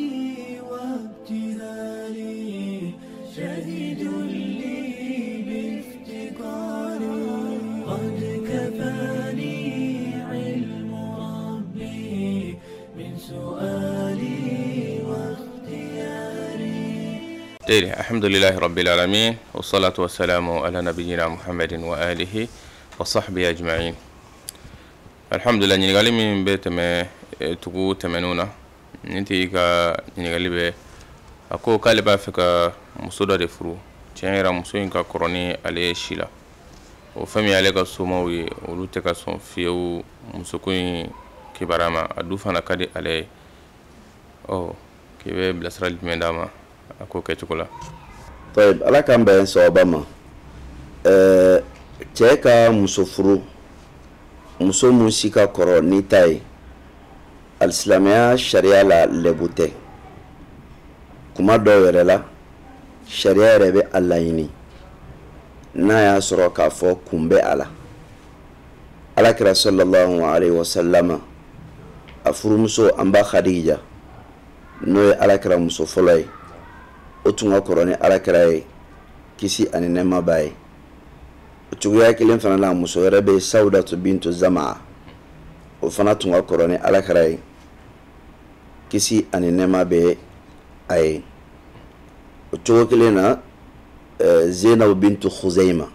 وابتهالي شهيد لي بافتقاري قد كفاني علم ربي من سؤالي واختياري ديري الحمد لله رب العالمين والصلاة والسلام على نبينا محمد وآله وصحبه أجمعين الحمد لله نيغالي من بيت ما tugu tɛmɛnenw na nin tigi ka ɲininkali bɛ a ko k'ale b'a fɛ ka muso dɔ de furu tiɲɛ yɛrɛ muso in ka kɔrɔ ni ale ye si la o fɛn min y'ale ka somaw ye olu tɛ ka sɔn fiyewu musoko in kibaruya ma a du fana ka di ale ye ɔ k'i bɛ bilasirali jumɛn d'a ma a k'o kɛcogo la. طيب Ala k'an bɛn sababa ma ɛɛ cɛ ka muso furu muso mun si ka kɔrɔ ni ta ye alisilamɛya sariya la lɛbu tɛ kuma dɔw yɛrɛ la sariya yɛrɛ bɛ a laɲini n'a y'a sɔrɔ k'a fɔ kun bɛ a la alakira sallallahu alaihi wasallama a furumuso an ba Khadija n'o ye alakira muso fɔlɔ ye o tun ka kɔrɔ ni alakira ye kisi ani nɛɛma b'a ye o cogoya kelen fana la muso wɛrɛ bɛ Sawudatu bintu Zamaa o fana tun ka kɔrɔ ni alakira ye kisi ani nɛɛma bɛ a ye o cogo kelen na Zainab bintu Khuzaima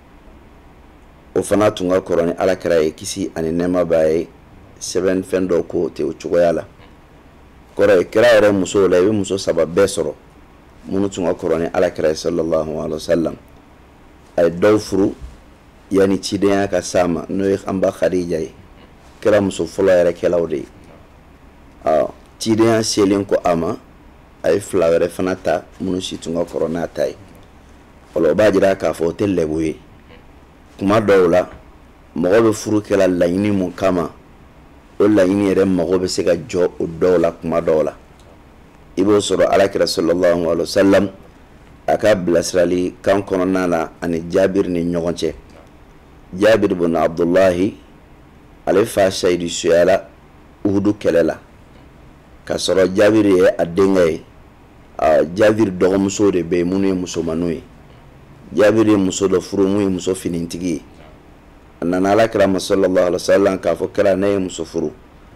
o fana tun ka kɔrɔ ni alakira ye kisi ani nɛɛma b'a ye sɛbɛn fɛn dɔw ko te o cogoya la kɔrɔ ye kira yɛrɛ muso la i bɛ muso saba bɛɛ sɔrɔ minnu tun ka kɔrɔ ni alakira ye sallallahu alaihi wasallam a ye dɔw furu yanni cidenya ka s'a ma n'o ye an ba Khadija ye kɛra muso fɔlɔ yɛrɛ kɛlaw de ye ɔ cidenya selen ko a ma a ye fila wɛrɛ fana ta minnu si tun ka kɔrɔ n'a ta ye o la o b'a jira k'a fɔ o tɛ lɛbu ye kuma dɔw la mɔgɔ bɛ furu kɛla laɲini mun kama o laɲini yɛrɛ mago bɛ se ka jɔ o dɔw la kuma dɔw la i b'o sɔrɔ alakira sallallahu alaihi wasallam a ka bilasirali kan kɔnɔna na ani Jabir ni ɲɔgɔn cɛ Jabir ibn Abdullahi ale fa sayidi suyala Uhudu kɛlɛ la ka sɔrɔ Jabir ye a denkɛ ye Jabir dɔgɔmuso de bɛ minnu ye musomanninw ye. Jabir ye muso dɔ furu mun ye muso finintigi ye. A nana Alakira ma sallallahu alaihi wasallam k'a fɔ kira ne ye muso furu.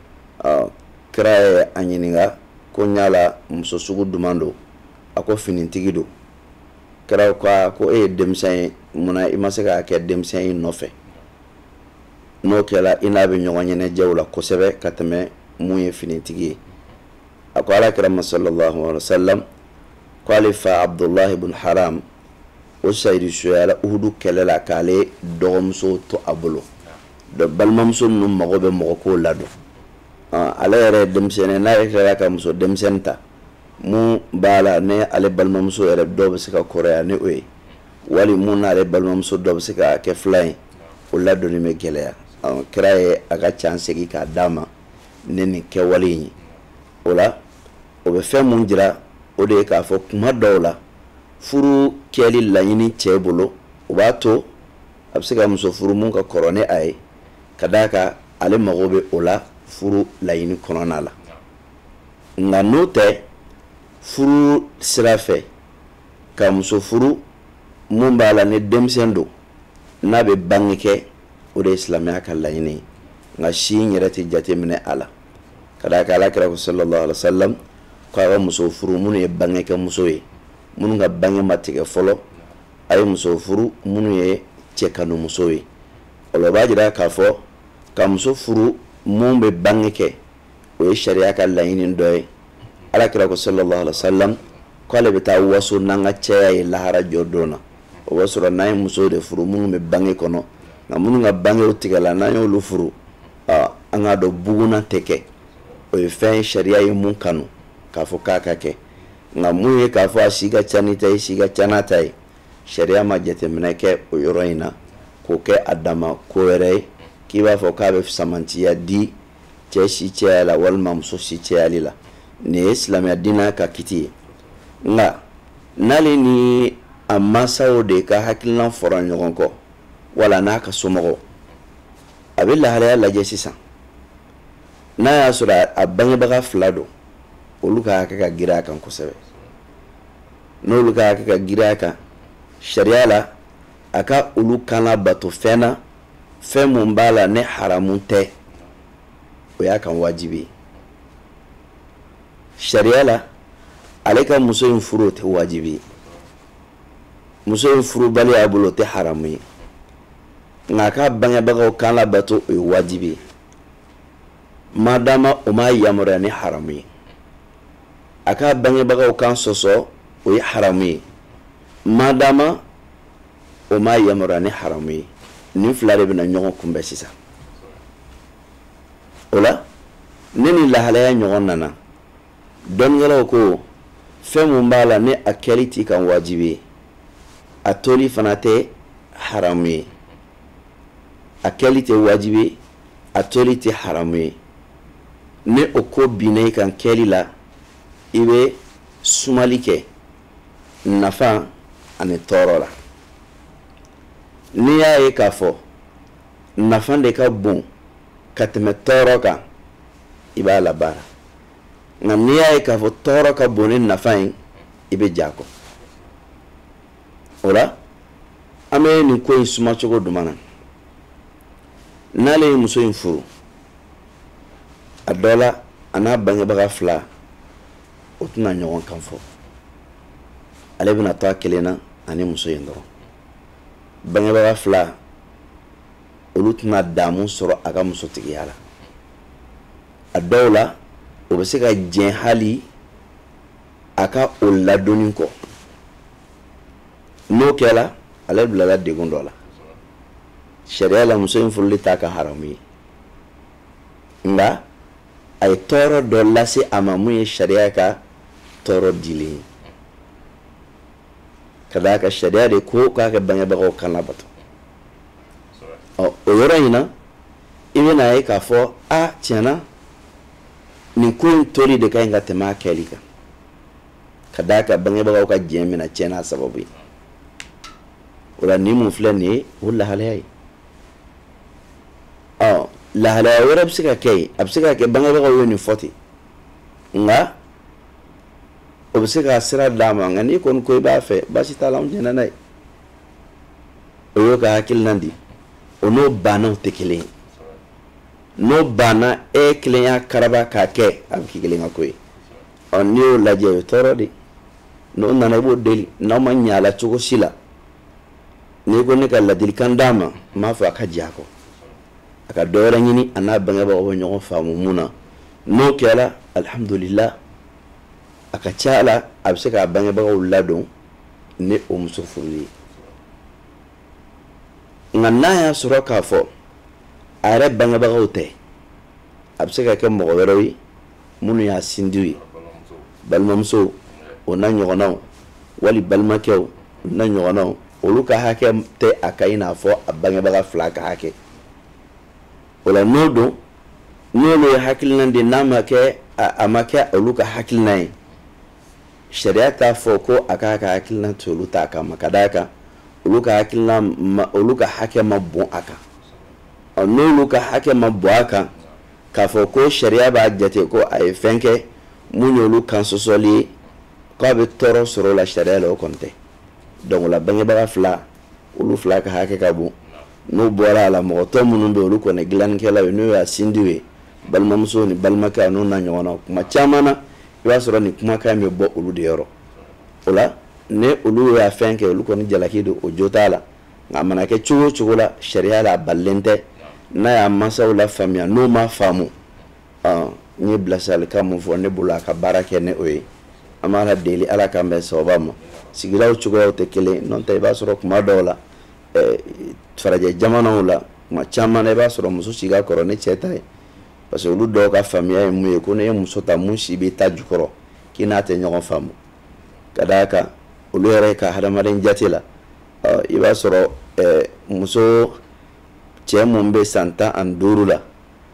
Kira ye a ɲininka ko ɲala muso sugu duman don, a ko finintigi don. Kira ko ko e ye denmisɛn ye, munna i ma se k'a kɛ denmisɛn ye nɔfɛ? N'o kɛla i n'a bɛ ɲɔgɔn ɲɛnajɛw la kosɛbɛ ka tɛmɛ mun ye finitigi ye. A ko Alakira ma sallallahu alaihi wasallam ko ale fa Abdullahi ibn Haram o sayidi soyala Uhudu kɛlɛ la k'ale dɔgɔmuso to a bolo. Donc balimamuso ninnu mago bɛ mɔgɔ k'o ladon. Ale yɛrɛ ye denmisɛnnin, n'a yɛrɛ tilala ka muso denmisɛnnin ta mun b'a la ne ale balimamuso yɛrɛ dɔw bɛ se ka kɔrɔya ni o ye, wali mun n'ale balimamuso dɔw bɛ se ka kɛ filan ye, o ladonni bɛ gɛlɛya. Kira ye a ka can segin k'a d'a ma ne nin kɛwale in ye. O la o bɛ fɛn mun jira o de ye k'a fɔ kuma dɔw la furu kɛli laɲini cɛ bolo o b'a to a bɛ se ka muso furu mun ka kɔrɔ ni a ye, ka d'a kan ale mago bɛ o la furu laɲini kɔnɔna la. Nka n'o tɛ furu sira fɛ ka muso furu mun b'a la ni denmisɛn don n'a bɛ bange kɛ, o de ye silamɛya ka laɲini ye. Nka si in yɛrɛ tɛ jate minɛ a la, ka d'a kan Alakira ko sallallahu alaihi wasallam ko a ka muso furu minnu ye bange kɛ muso ye, minnu ka bange ma tigɛ fɔlɔ, a ye muso furu minnu ye cɛ kanu muso ye. O la o b'a jira k'a fɔ ka muso furu mun bɛ bange kɛ o ye sariya ka laɲini dɔ ye. Alakira ko sallallahu alaihi wasallam ko ale bɛ taa waso n'an ka cɛya ye lahara jɔ don na. O b'a sɔrɔ n'an ye muso de furu minnu bɛ bange kɔnɔ, nka minnu ka bangew tigɛla n'an y'olu furu, an k'a dɔn bugunan tɛ kɛ. O ye fɛn ye sariya ye mun kanu k'a fɔ k'a ka kɛ. Nka mun ye k'a fɔ a si ka ca ni ta ye, si ka ca n'a ta ye, sariya ma jateminɛ kɛ o yɔrɔ in na k'o kɛ a dama ko wɛrɛ ye k'i b'a fɔ k'a bɛ samantiya di cɛ si cɛya la walima muso si cɛyali la. Nin ye silamɛya diinɛ ka kiti ye. Nka n'ale ni a mansaw de ka hakilina fɔra ɲɔgɔn kɔ wala n'a ka somɔgɔw, a bɛ lahalaya lajɛ sisan. N'a y'a sɔrɔ a bangebaga fila don, olu ka hakɛ ka girin a kan kosɛbɛ. N'olu ka hakɛ ka girin a kan, sariya la a ka olu kan labato fɛn na, fɛn mun b'a la ne haramu tɛ, o y'a kan wajibi ye. Sariya la ale ka muso in furu o tɛ wajibi ye. Muso in furubali y'a bolo o tɛ haramu ye, nka a ka bangebagaw kan labato o ye wajibi ye. Madama o ma yamaruya ni haramu ye, a ka bangebagaw kan sɔsɔ o ye haramu ye. Madama o ma yamaruya ni haramu ye. Nin fila de bɛna ɲɔgɔn kunbɛn sisan. O la ne ni lahalaya ɲɔgɔn nana, dɔnnikɛlaw ko fɛn mun b'a la ne a kɛli t'i kan wajibi ye, a toli fana tɛ haramu ye. A kɛli tɛ wajibi ye, a toli tɛ haramu ye. Ne o ko binna i kan kɛli la, i bɛ sumali kɛ nafa ani tɔɔrɔ la. N'i y'a ye k'a fɔ nafa de ka bon ka tɛmɛ tɔɔrɔ kan, i b'a labaara. Nka n'i y'a ye k'a fɔ tɔɔrɔ ka bon ni nafa ye, i bɛ ja kɔ. O la an bɛ nin ko in suma cogo duman na. N'ale ye muso in furu, a dɔ la a n'a bangebaga fila o tɛna ɲɔgɔn kan fɔ. Ale bɛna to a kelen na ani muso in dɔrɔn. Bangebaga fila olu tɛna damu sɔrɔ a ka musotigiya la. A dɔw la o bɛ se ka jɛn hali a ka o ladonni kɔ. N'o kɛla ale bilala degun dɔ la. Sariya la muso in furuli t'a ka haramu ye, nka a ye tɔɔrɔ dɔ lase a ma mun ye sariya ka tɔɔrɔ dilen ye. Ka d'a kan sariya de ko k'a kɛ bangebagaw kan labato. Ɔ o yɔrɔ in na i bɛna ye k'a fɔ a tiɲɛna nin ko in toli de ka ɲi ka tɛmɛ a kɛli kan. Ka d'a kan bangebagaw ka diɲɛ mina tiɲɛ n'a sababu ye. O la nin mun filɛ nin ye o lahalaya ye. Ɔ lahalaya wɛrɛ bɛ se ka kɛ yen, a bɛ se ka kɛ bangebagaw ye nin fɔ ten, nka o bɛ se ka sira d'a ma nka n'i kɔni ko i b'a fɛ baasi t'a la anw jɛnna n'a ye o y'o ka hakilina di o n'o bannaw tɛ kelen ye n'o banna e kelen y'a karaba k'a kɛ a bɛ k'i kelen ka ko ye ɔ n'i y'o lajɛ o ye tɔɔrɔ de n'o nana i b'o deli n'aw ma ɲɛ a la cogo si la n'i ko ne ka ladilikan d'a ma n b'a fɔ a ka jɛ a kɔ a ka dɔ wɛrɛ ɲini a n'a bangebagaw bɛ ɲɔgɔn faamu mun na n'o kɛra alhamdulillah a ka ca la a bɛ se k'a bangebagaw ladon ni o muso furuli ye nka n'a y'a sɔrɔ k'a fɔ a yɛrɛ bangebagaw tɛ a bɛ se ka kɛ mɔgɔ wɛrɛw ye minnu y'a sindiw ye balimamusow o n'a ɲɔgɔnnaw wali balimakɛw o n'a ɲɔgɔnnaw olu ka hakɛ tɛ a ka i n'a fɔ a bangebaga fila ka hakɛ o la n'o don n'olu ye hakilina di n'a ma kɛ a ma kɛ olu ka hakilina ye sariya t'a fɔ ko a k'a ka hakilina to olu t'a kama ka d'a kan olu ka hakilina olu ka hakɛ ma bon a kan ɔ n'olu ka hakɛ ma bon a kan k'a fɔ ko sariya b'a jate ko a ye fɛn kɛ mun y'olu kan sɔsɔli ye k'a bɛ tɔɔrɔ sɔrɔ o la sariya la o kɔni tɛ donc o la bangebaga fila olu fila ka hakɛ ka bon n'u bɔra a la mɔgɔ tɔ minnu bɛ olu kɔni dilannikɛlaw ye n'o y'a sindiw ye balimamuso ni balimakɛ n'o n'a ɲɔgɔn na kuma caman na i b'a sɔrɔ nin kumakan bɛ bɔ olu de yɔrɔ o la ni olu y'a fɛn kɛ olu kɔni jalaki don o jo t'a la nka a mana kɛ cogo o cogo la sariya la a balilen tɛ n'a y'a mansaw la faamuya n'o ma faamu ɔn n ye bilasiralikan mun fɔ ne bolo a ka baara kɛ ni o ye an b'a deli ala k'an bɛn sababa ma sigidaw cogoyaw tɛ kelen n'o tɛ i b'a sɔrɔ kuma dɔw la farajɛ jamanaw la kuma caman na i b'a sɔrɔ muso si ka kɔrɔ ni cɛ ta ye parce que olu dɔw ka faamuya ye mun ye ko ne ye muso ta mun si bɛ ta jukɔrɔ k'i n'a tɛ ɲɔgɔn faamu ka d'a kan olu yɛrɛ ka hadamaden jate la i b'a sɔrɔ muso cɛ mun bɛ san tan ani duuru la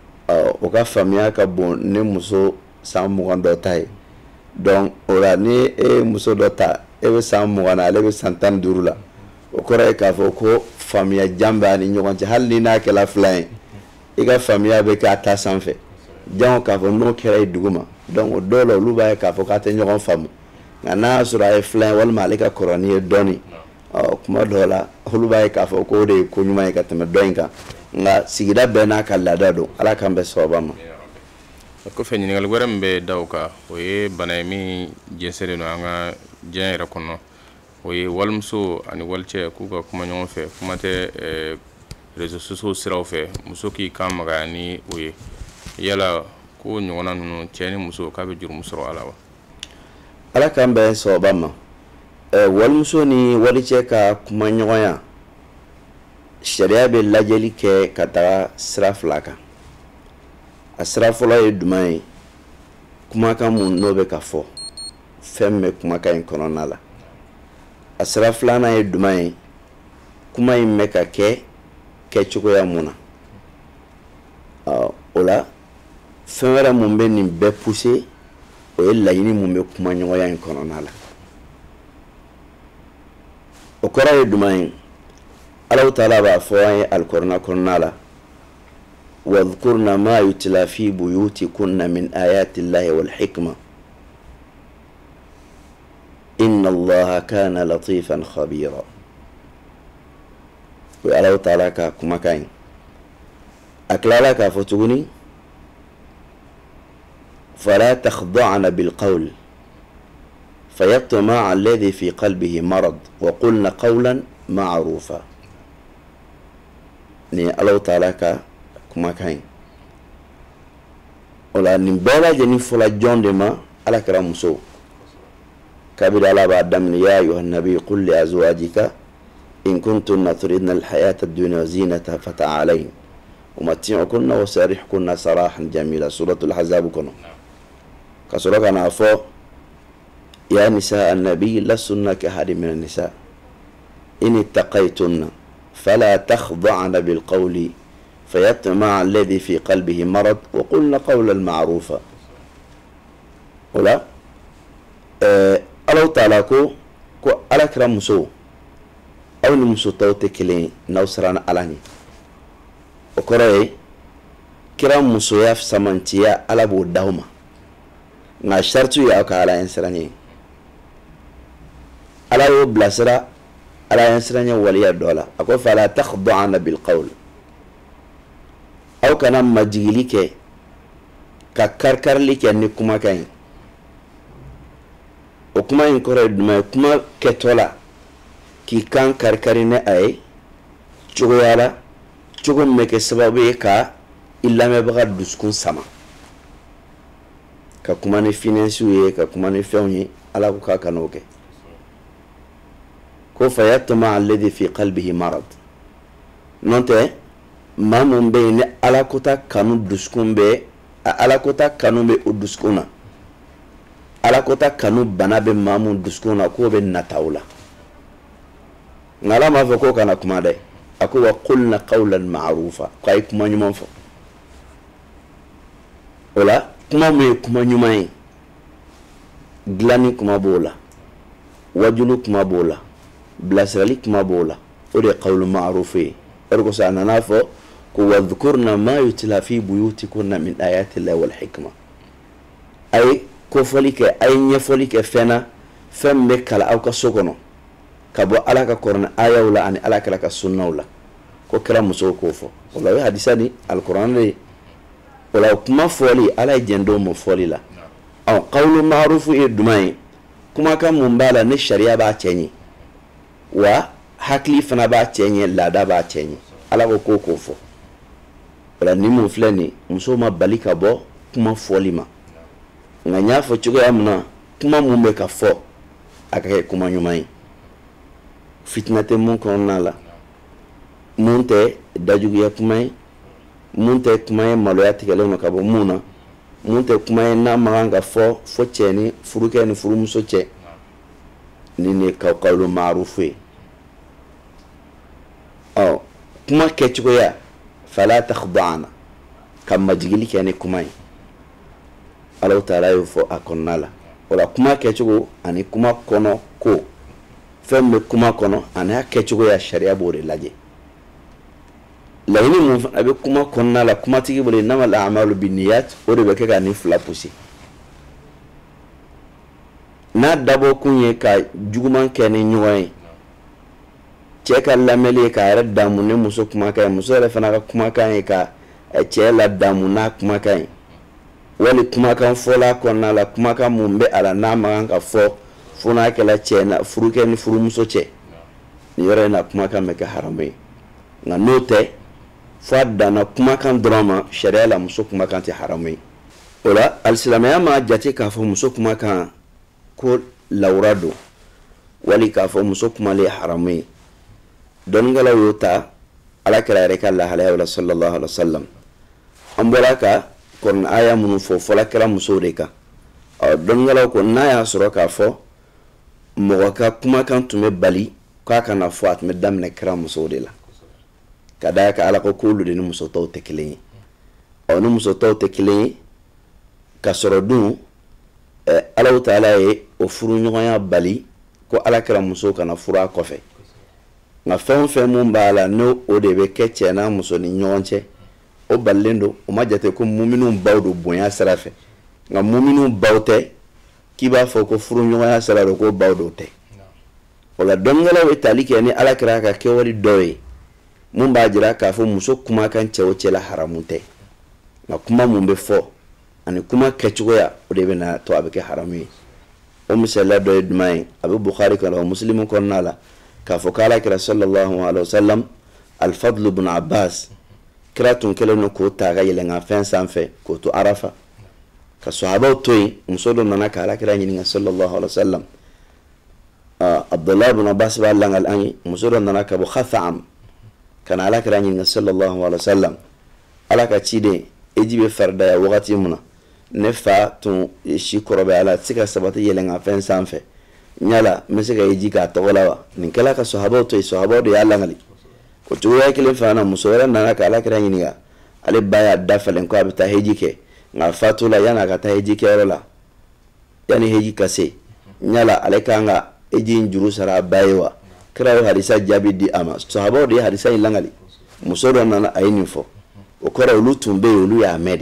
o ka faamuya ka bon ni muso san mugan dɔ ta ye donc o la ni e ye muso dɔ ta e bɛ san mugan na ale bɛ san tan ni duuru la o kɔrɔ ye k'a fɔ ko faamuya jan b'a ni ɲɔgɔn cɛ hali ni n'a kɛla fila ye i ka faamuya bɛ k'a ta sanfɛ jango k'a fɔ n'o kɛra i dugu ma donc o dɔw la olu b'a ye k'a fɔ k'a tɛ ɲɔgɔn faamu nka n'a y'a sɔrɔ a ye fila ye walima ale ka kɔrɔ ni ye dɔɔni ɔ kuma dɔw la olu b'a ye k'a fɔ ko o de ye ko ɲuman ye ka tɛmɛ dɔ in kan nka sigida bɛɛ n'a ka laada don ala k'an bɛ sababa ma. kɔfɛ ɲininkali wɛrɛ min bɛ da o kan o ye bana ye min jɛnsɛnlen don an ka diɲɛ yɛrɛ kɔnɔ o ye walimuso ani walicɛ k'u ka kuma ɲɔgɔn fɛ kuma tɛ réseaux sociaux siraw fɛ muso k'i kan magaya ni o ye yala ko ɲɔgɔnna ninnu cɛ ni muso k'a bɛ jurumu sɔrɔ a la wa. ala k'an bɛn sababa ma walimuso ni walicɛ ka kuma ɲɔgɔnya sariya bɛ lajɛli kɛ ka taga sira fila kan a sira fɔlɔ ye jumɛn ye kumakan mun n'o bɛ ka fɔ fɛn bɛ kumakan in kɔnɔna la a sira filanan ye jumɛn ye kuma in bɛ ka kɛ kɛcogoya mun na o la fɛn wɛrɛ mun bɛ nin bɛɛ pousser o ye laɲini mun bɛ kuma ɲɔgɔnya in kɔnɔna la o kɔrɔ ye jumɛn ye Allahu Taala b'a fɔ an ye alikɔrɔna kɔnɔna la wadhkurna ma yutla fi buyutikunna min ayati llahi wal hikma inna allaha kana latifan khabira o ye Allahu Taala ka kumakan ye a tilala k'a fɔ tuguni fala takhda'na bilqawl فيطمع الذي في قلبه مرض وقلنا قولا معروفا ni Allahu Taala ka kumakan ye o la nin bɛɛ lajɛlen fɔla jɔn de ma ala kɛra muso kabiri ala b'a daminɛ ya ayuha nabi qul li azwajika in kuntunna turidna alhayata ad-dunya zinata fata'alayn umatti'ukunna wa sarihkunna sarahan jamila suratul ahzab kono ka sɔrɔ ka na fɔ يا نساء النبي لسن كأحد من النساء إن اتقيتن فلا تخضعن بالقول فيطمع الذي في قلبه مرض وقلن قولا معروفا ولا الله تعالى كو كو على كرام مسو أو نمسو توتي كلين نوسران علاني وكرأي كرام مسو ياف سمانتيا على بو داوما نا شرطو يا كالا إنسراني ala yo blasira ala yansiranya waliya dola ako fala takhda'na bil qawl aw kana majigili ke ka karkarli ke ni kuma kan o kuma in kore duma kuma ketola ki kan karkari ne ay cogo yala cogo meke sababu ka illame baga duskun sama ka kuma ni finance ye ka kuma ni fenye ala ko ka kanoke ko fayatma alladhi fi qalbihi marad nonte mamun be ne ala kota kanu duskun be ala kota kanu be o duskuna ala kota kanu bana be mamun duskuna ko be natawla ngala ma fa ko kana kuma de ako wa qulna qawlan ma'rufa kai kuma nyuma fa ola kuma me kuma nyuma yi glani kuma bola wajulu kuma bola blasrali kuma bola o de qawlu ma'rufi ergo sa nanafo ko wadhkurna ma yutla fi buyutikunna min ayati llahi wal hikma ay ko folike ay nya folike fena femme kala aw ka sokono kabo ala ka korna ayawla ani ala kala ka sunnawla ko kala muso ko fo wala wi hadisani alquran le wala kuma foli ala jendo mo foli la aw qawlu ma'ruf e dumai kuma kan mun bala ne sharia ba cenyi wa hakli fana ba cenyi lada ba cenyi ala ko ko ko fo wala ni mun flani muso ma balika bo kuma foli ma nganya fo chugo amna kuma mun be ka fo aka kuma nyumai fitnate mun konna la munte dajugiya kumai munte kumai maloya tigele no kabo muna munte kumai na maganga fo fo cheni furuke ni furu muso che ni ne ka qawlu ma'rufi aw kuma kechugo ya fala takhda'na kam majigili kene kumai Allah ta'ala yo fo akonnala wala kuma kechugo ani kuma kono ko femme kuma kono ana kechugo ya sharia bore laje layini mun abe kuma konna la kuma tigi bole namal a'malu binniyat o de beke ga ni fla pusi na dabo kunye ka juguman kene nyoy cheka lameli ka ra damu ne muso kuma kai muso la fana ka kuma kai ka che la damu na kuma kai wali kuma kan fola konna la kuma kan mumbe ala na magan ka fo funa kala che na furuke ni furu muso che ni yore na kuma kan me ka haramai nga note fadda na kuma kan drama sharia la muso kuma kan ti haramai ola al-islamiyya ma jati ka fo muso kuma kan ko laurado wali ka fo muso kuma le haramai don gala yota ala kira reka Allah alayhi wa sallallahu alaihi wasallam ambola ka kon aya mun fo fola kira muso reka don gala ko na ya soro ka fo mo ka kuma kan tume bali ka kana fo at me damne kira muso de la kada ka ala ko kulu de muso taw tekilin o no muso taw tekilin ka soro dun eh, ala taala e o furu nyoya bali ko ala kira muso kana fura kofe nga fen fen mun bala no o de be kece na muso ni nyonche o ballendo o majate ko muminu bawdo bonya sarafe nga muminu bawte kiba fo ko furu nyoya sararo ko bawdo te wala dongala we talike ni ala kira ka ke wari doye mun ba jira ka fo muso kuma kan cewo cela haramunte nga kuma mun be fo ani kuma kechugo ya o de be na to abeke harami o misala doye dumai abu bukhari kala muslimu kon nala ka fo kala kira sallallahu alaihi wasallam al-fadl ibn abbas kira tun kele no ko taga yele nga fen sanfe ko to arafa ka sahaba toy musodo nana kala kira nyini sallallahu alaihi wasallam abdullah ibn abbas ba langal anyi musodo nana ka bu khatham kana ala kira nyini sallallahu alaihi wasallam ala ka chide ejibe farda ya wakati muna ne fa tun shi korobe ala sika sabata yele nga fen sanfe nyala mesega yiji ka tawala nin kala ka sahaba to sahaba do yalla ngali ko to ya kile fana musora nana ka ala kira nyini ga ale baya dafalen ko abita heji ke nga fatula yana ka ta heji ke wala yani heji kase nyala ale kanga eji njuru sara bayewa kira hadisa jabi di ama sahaba do hadisa ilangali musora nana ayini fo o kora ulutumbe ulu ya medi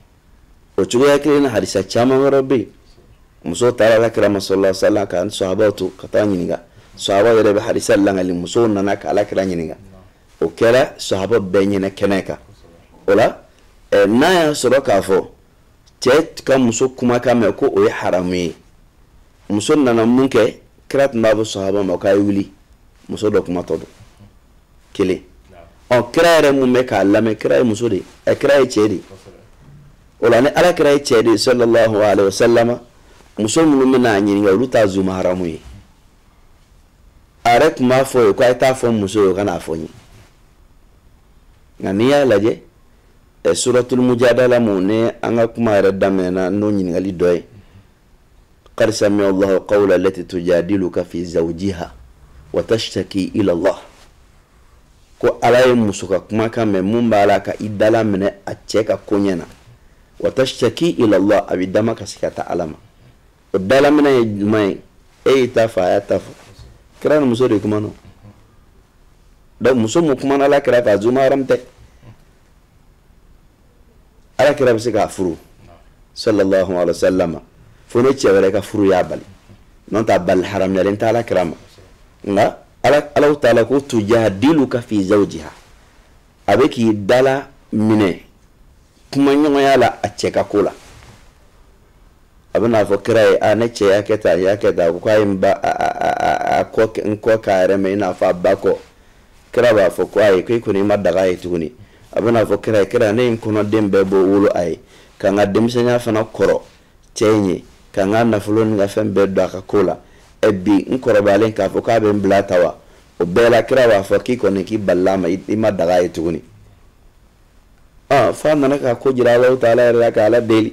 o to ya kile na hadisa chama ngorobe muso tara la kira sallallahu alaihi wasallam kan sahabatu katani nga sahaba yɛrɛ bɛ hadisa langali muso nana ka alakira ɲininka o kɛra sahaba bɛɛ ɲinɛ kɛnɛ kan o la n'a y'a sɔrɔ k'a fɔ cɛ ka muso kumakan mɛn ko o ye haramu ye muso nana mun kɛ kira tun b'a fɔ sahaba ma k'a ye wuli muso dɔ kumatɔ don kelen ɔ kira yɛrɛ mun bɛ k'a lamɛn kira ye muso de ye kira ye cɛ de o la ni alakira ye cɛ de ye sallallahu alaihi wasallam muso minnu bɛ n'a ɲininka olu t'a zuma haramu ye a yɛrɛ tun b'a fɔ ye ko a ye taa fɔ muso ye o ka n'a fɔ n ye nka n'i y'a lajɛ suratul mujadala mu ne an ka kuma yɛrɛ daminɛna n'o ɲininkali dɔ ye qad sami'a Allahu qawla allati tujadiluka fi zawjiha wa tashtaki ila Allah ko ala ye muso ka kumakan mɛn mun b'a la ka i dala minɛ a cɛ ka ko ɲɛ na wa tashtaki ila Allah a bɛ dama ka se ka taa ala ma o dala minɛ ye jumɛn ye e y'i ta fɔ a y'a ta fɔ kira ni muso de kuma no donc muso mu kuma na ala kira ka zuma haram tɛ ala kira bɛ se k'a furu sallallahu alaihi wasallam fo ne cɛ wɛrɛ ka furu y'a bali n'o tɛ a bali haramuyalen tɛ ala kira ma nka ala taala ko tujadiluka fi zawjiha a bɛ k'i dala minɛ kuma ɲɔgɔnya la a cɛ ka ko la a bɛ n'a fɔ kira ye a ne cɛ y'a kɛ tan y'a kɛ tan ko a ye n ba a kɔ n kɔ k'a yɛrɛ ma i n'a fɔ a ba kɔ kira b'a fɔ ko ayi ko i kɔni ma daga ye tuguni a bɛ n'a fɔ kira ye kira ne ye n kɔnɔden bɛɛ bɔ wolo a ye ka n ka denmisɛnninya fana kɔrɔ cɛ in ye ka n ka nafolo ni ka fɛn bɛɛ don a ka ko la ɛ bi n kɔrɔbayalen k'a fɔ k'a bɛ n bila ta wa o bɛɛ la kira b'a fɔ k'i kɔni k'i balila ma i ma daga ye tuguni ah fo a nana ka ko jira Alahu taala yɛrɛ la ka ala deli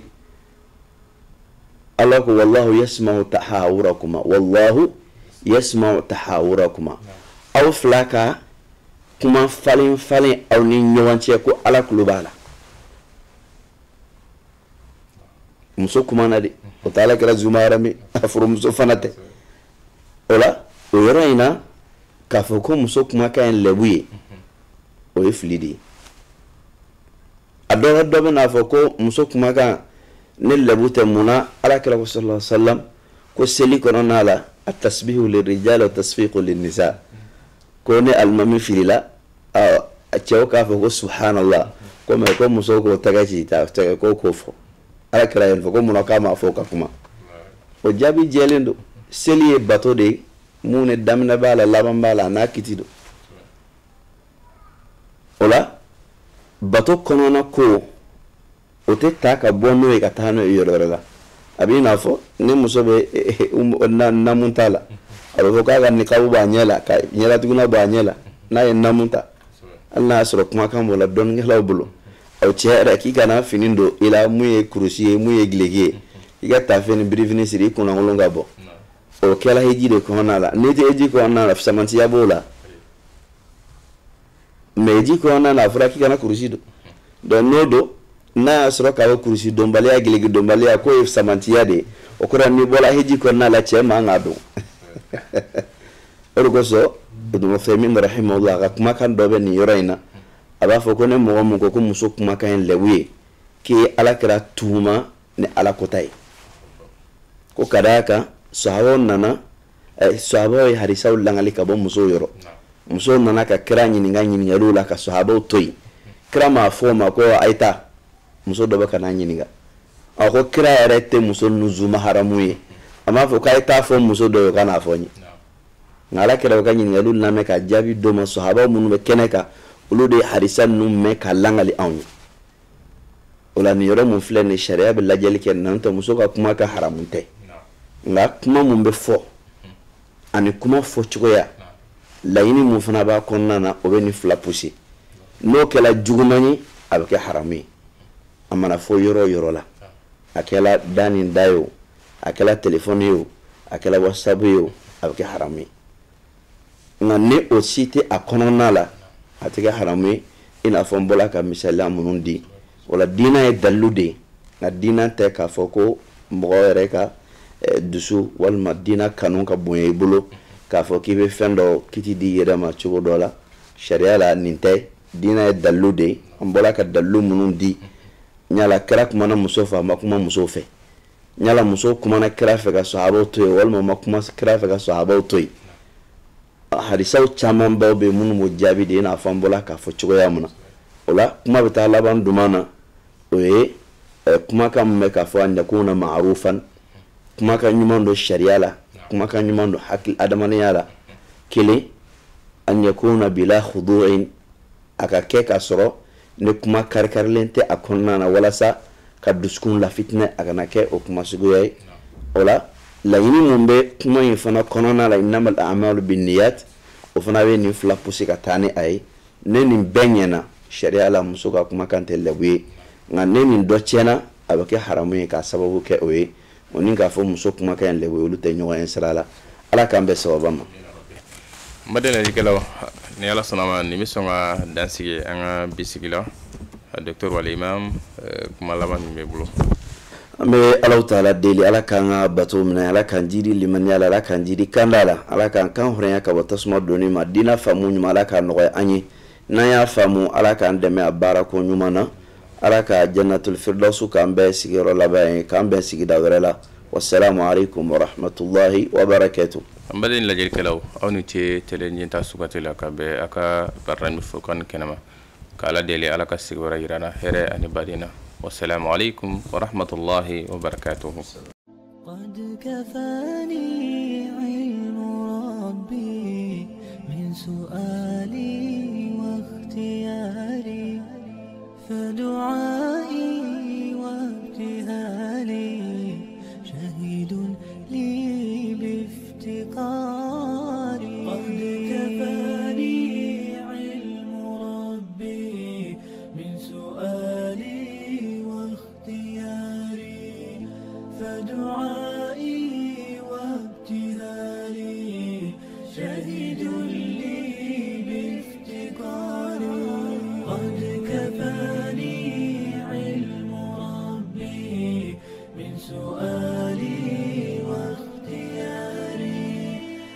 Allah ko wallahu yasma'u tahawurakuma wallahu yasma'u tahawurakuma aw fila ka kuma falen falen aw ni ɲɔgɔn cɛ ko ala kulo b'a la muso kuma na de o taala kɛra zuma harami a furu muso fana tɛ o la o yɔrɔ in na k'a fɔ ko muso kumakan ye lɛbu ye o ye fili de ye a dɔ dɔ bɛ n'a fɔ ko muso kumakan ne lɛbu tɛ mun na ala kɛra ko sallallahu alaihi wasallam ko seli kɔnɔna la a tasbihu lirijal wa tasfiqu linnisa ko ne alimami filila a cɛw k'a fɔ ko subhanallah ko mɛ ko muso k'o tɛgɛ ci ta tɛgɛ ko k'o fɔ ala kɛra yen fɔ ko mun na k'a ma fɔ ka kuma o jaabi jɛlen don seli ye bato de ye mun ne daminɛ b'a la laban b'a la a n'a kiti don o la bato kɔnɔna ko o tɛ ta ka bɔ n'o ye ka taa n'o ye yɔrɔ wɛrɛ la a b'i n'a fɔ ni muso bɛ namun t'a la a bɛ fɔ k'a ka nikabu b'a ɲɛ la ka ɲɛlatuguna b'a ɲɛ la n'a ye namun ta hali n'a y'a sɔrɔ kumakan b'o la dɔnnikɛlaw bolo aw cɛ yɛrɛ k'i kana fini don i la mun ye kurusi ye mun ye gileki ye i ka tafe ni birifini siri i kunnakolon ka bɔ o kɛla heji de kɔnɔna la n'i tɛ heji kɔnɔna la samantiya b'o la mɛ heji kɔnɔna la a fɔra k'i kana kurusi don donc n'o don n'a y'a sɔrɔ k'a bɛ kurusi dɔnbaliya gileki dɔnbaliya k'o ye samantiya de ye o kɔrɔ n'i bɔra heji kɔnɔna la cɛ man k'a don o de kosɔn Ibn Uthaymin rahimahullah ka kumakan dɔ bɛ nin yɔrɔ in na a b'a fɔ ko ne mɔgɔ mun ko ko muso kumakan ye lɛbu ye k'i ye ala kɛra tuhuma ni ala kota ye ko ka d'a kan sahabaw nana sahabaw ye hadisaw langali ka bɔ musow yɔrɔ musow nana ka kira ɲininka ɲininkaliw la ka sahabaw to yen kira m'a fɔ o ma ko a ye taa muso dɔ bɛ ka n'a ɲininka a ko kira yɛrɛ tɛ muso ninnu zuma haramu ye a m'a fɔ k'a ye taa fɔ muso dɔ ye o ka n'a fɔ n ye nka ala kira ka ɲininkaliw lamɛn ka jaabi d'o ma sahabaw minnu bɛ kɛnɛ kan olu de ye hadisa ninnu mɛn ka langali anw ye o la nin yɔrɔ mun filɛ nin sariya bɛ lajɛli kɛ n'an tɛ muso ka kuma ka haramu tɛ nka kuma mun bɛ fɔ ani kuma fɔ cogoya laɲini mun fana b'a kɔnɔna na o bɛ nin fila pusi n'o kɛla juguman ye a bɛ kɛ haramu ye a mana fɔ yɔrɔ o yɔrɔ la a kɛla da ni da ye o a kɛla telefɔni ye o a kɛla whatsapp ye o a bɛ kɛ haramu ye nka ni o si tɛ a kɔnɔna la a tɛ kɛ haramu ye i n'a fɔ n bɔra ka misaliya minnu di o la diinɛ ye dalilu de ye nka diinɛ tɛ k'a fɔ ko mɔgɔ yɛrɛ ka dusu walima diinɛ kanu ka bonya i bolo k'a fɔ k'i bɛ fɛn dɔ kiti di i yɛrɛ ma cogo dɔ la sariya la nin tɛ diinɛ ye dalilu de ye an bɔra ka dalilu minnu di ɲala kira kumana muso fɛ a ma kuma muso fɛ ɲala muso kumana kira fɛ ka sahabaw to yen walima ma kuma kira fɛ ka sahabaw to yen hadisaw caman baw be munnu mo jaabi de ina fan bola ka fo cogoya mun ola kuma bita laban dumana oye kuma kan me ka fo an yakuna ma'rufan kuma kan nyuman do sharia la kuma kan nyuman do hakil adamaniya la kile an yakuna bila khudu'in aka ke ka soro ne kuma karkarlente akonna na wala sa ka duskun la fitna aka na ke o kuma sugoye ola la yini mumbe kuma yin fana konona la innamal a'malu binniyat o fana be ni fla pusi ka tani ay ne ni benyana sharia la musuka kuma kan telewi nga ne ni do chena abake haramu ka sababu ke oye onin ka fo muso kuma kan lewe olu te nyoga en sala ala kan be sababama madena dikelo ni ala sonama ni misonga dansigi anga bisigila docteur wal imam kuma laban mi bulo ambe Allah taala deli ala kan bato mina ala kan jiri liman yala ala kan jiri kandala ala kan kan horenya ka wata suma doni ma dina famu nyuma ala kan noy anyi na ya famu ala kan deme abara ko nyuma na ala ka jannatul firdaus kan be sigiro labai kan be sigida werela wassalamu alaikum wa rahmatullahi wa barakatuh ambadin la jelkelaw awni ci tele nyinta sukatila ka be aka barrami fukan kenama kala deli ala ka sigora irana here ani badina والسلام عليكم ورحمة الله وبركاته. قد كفى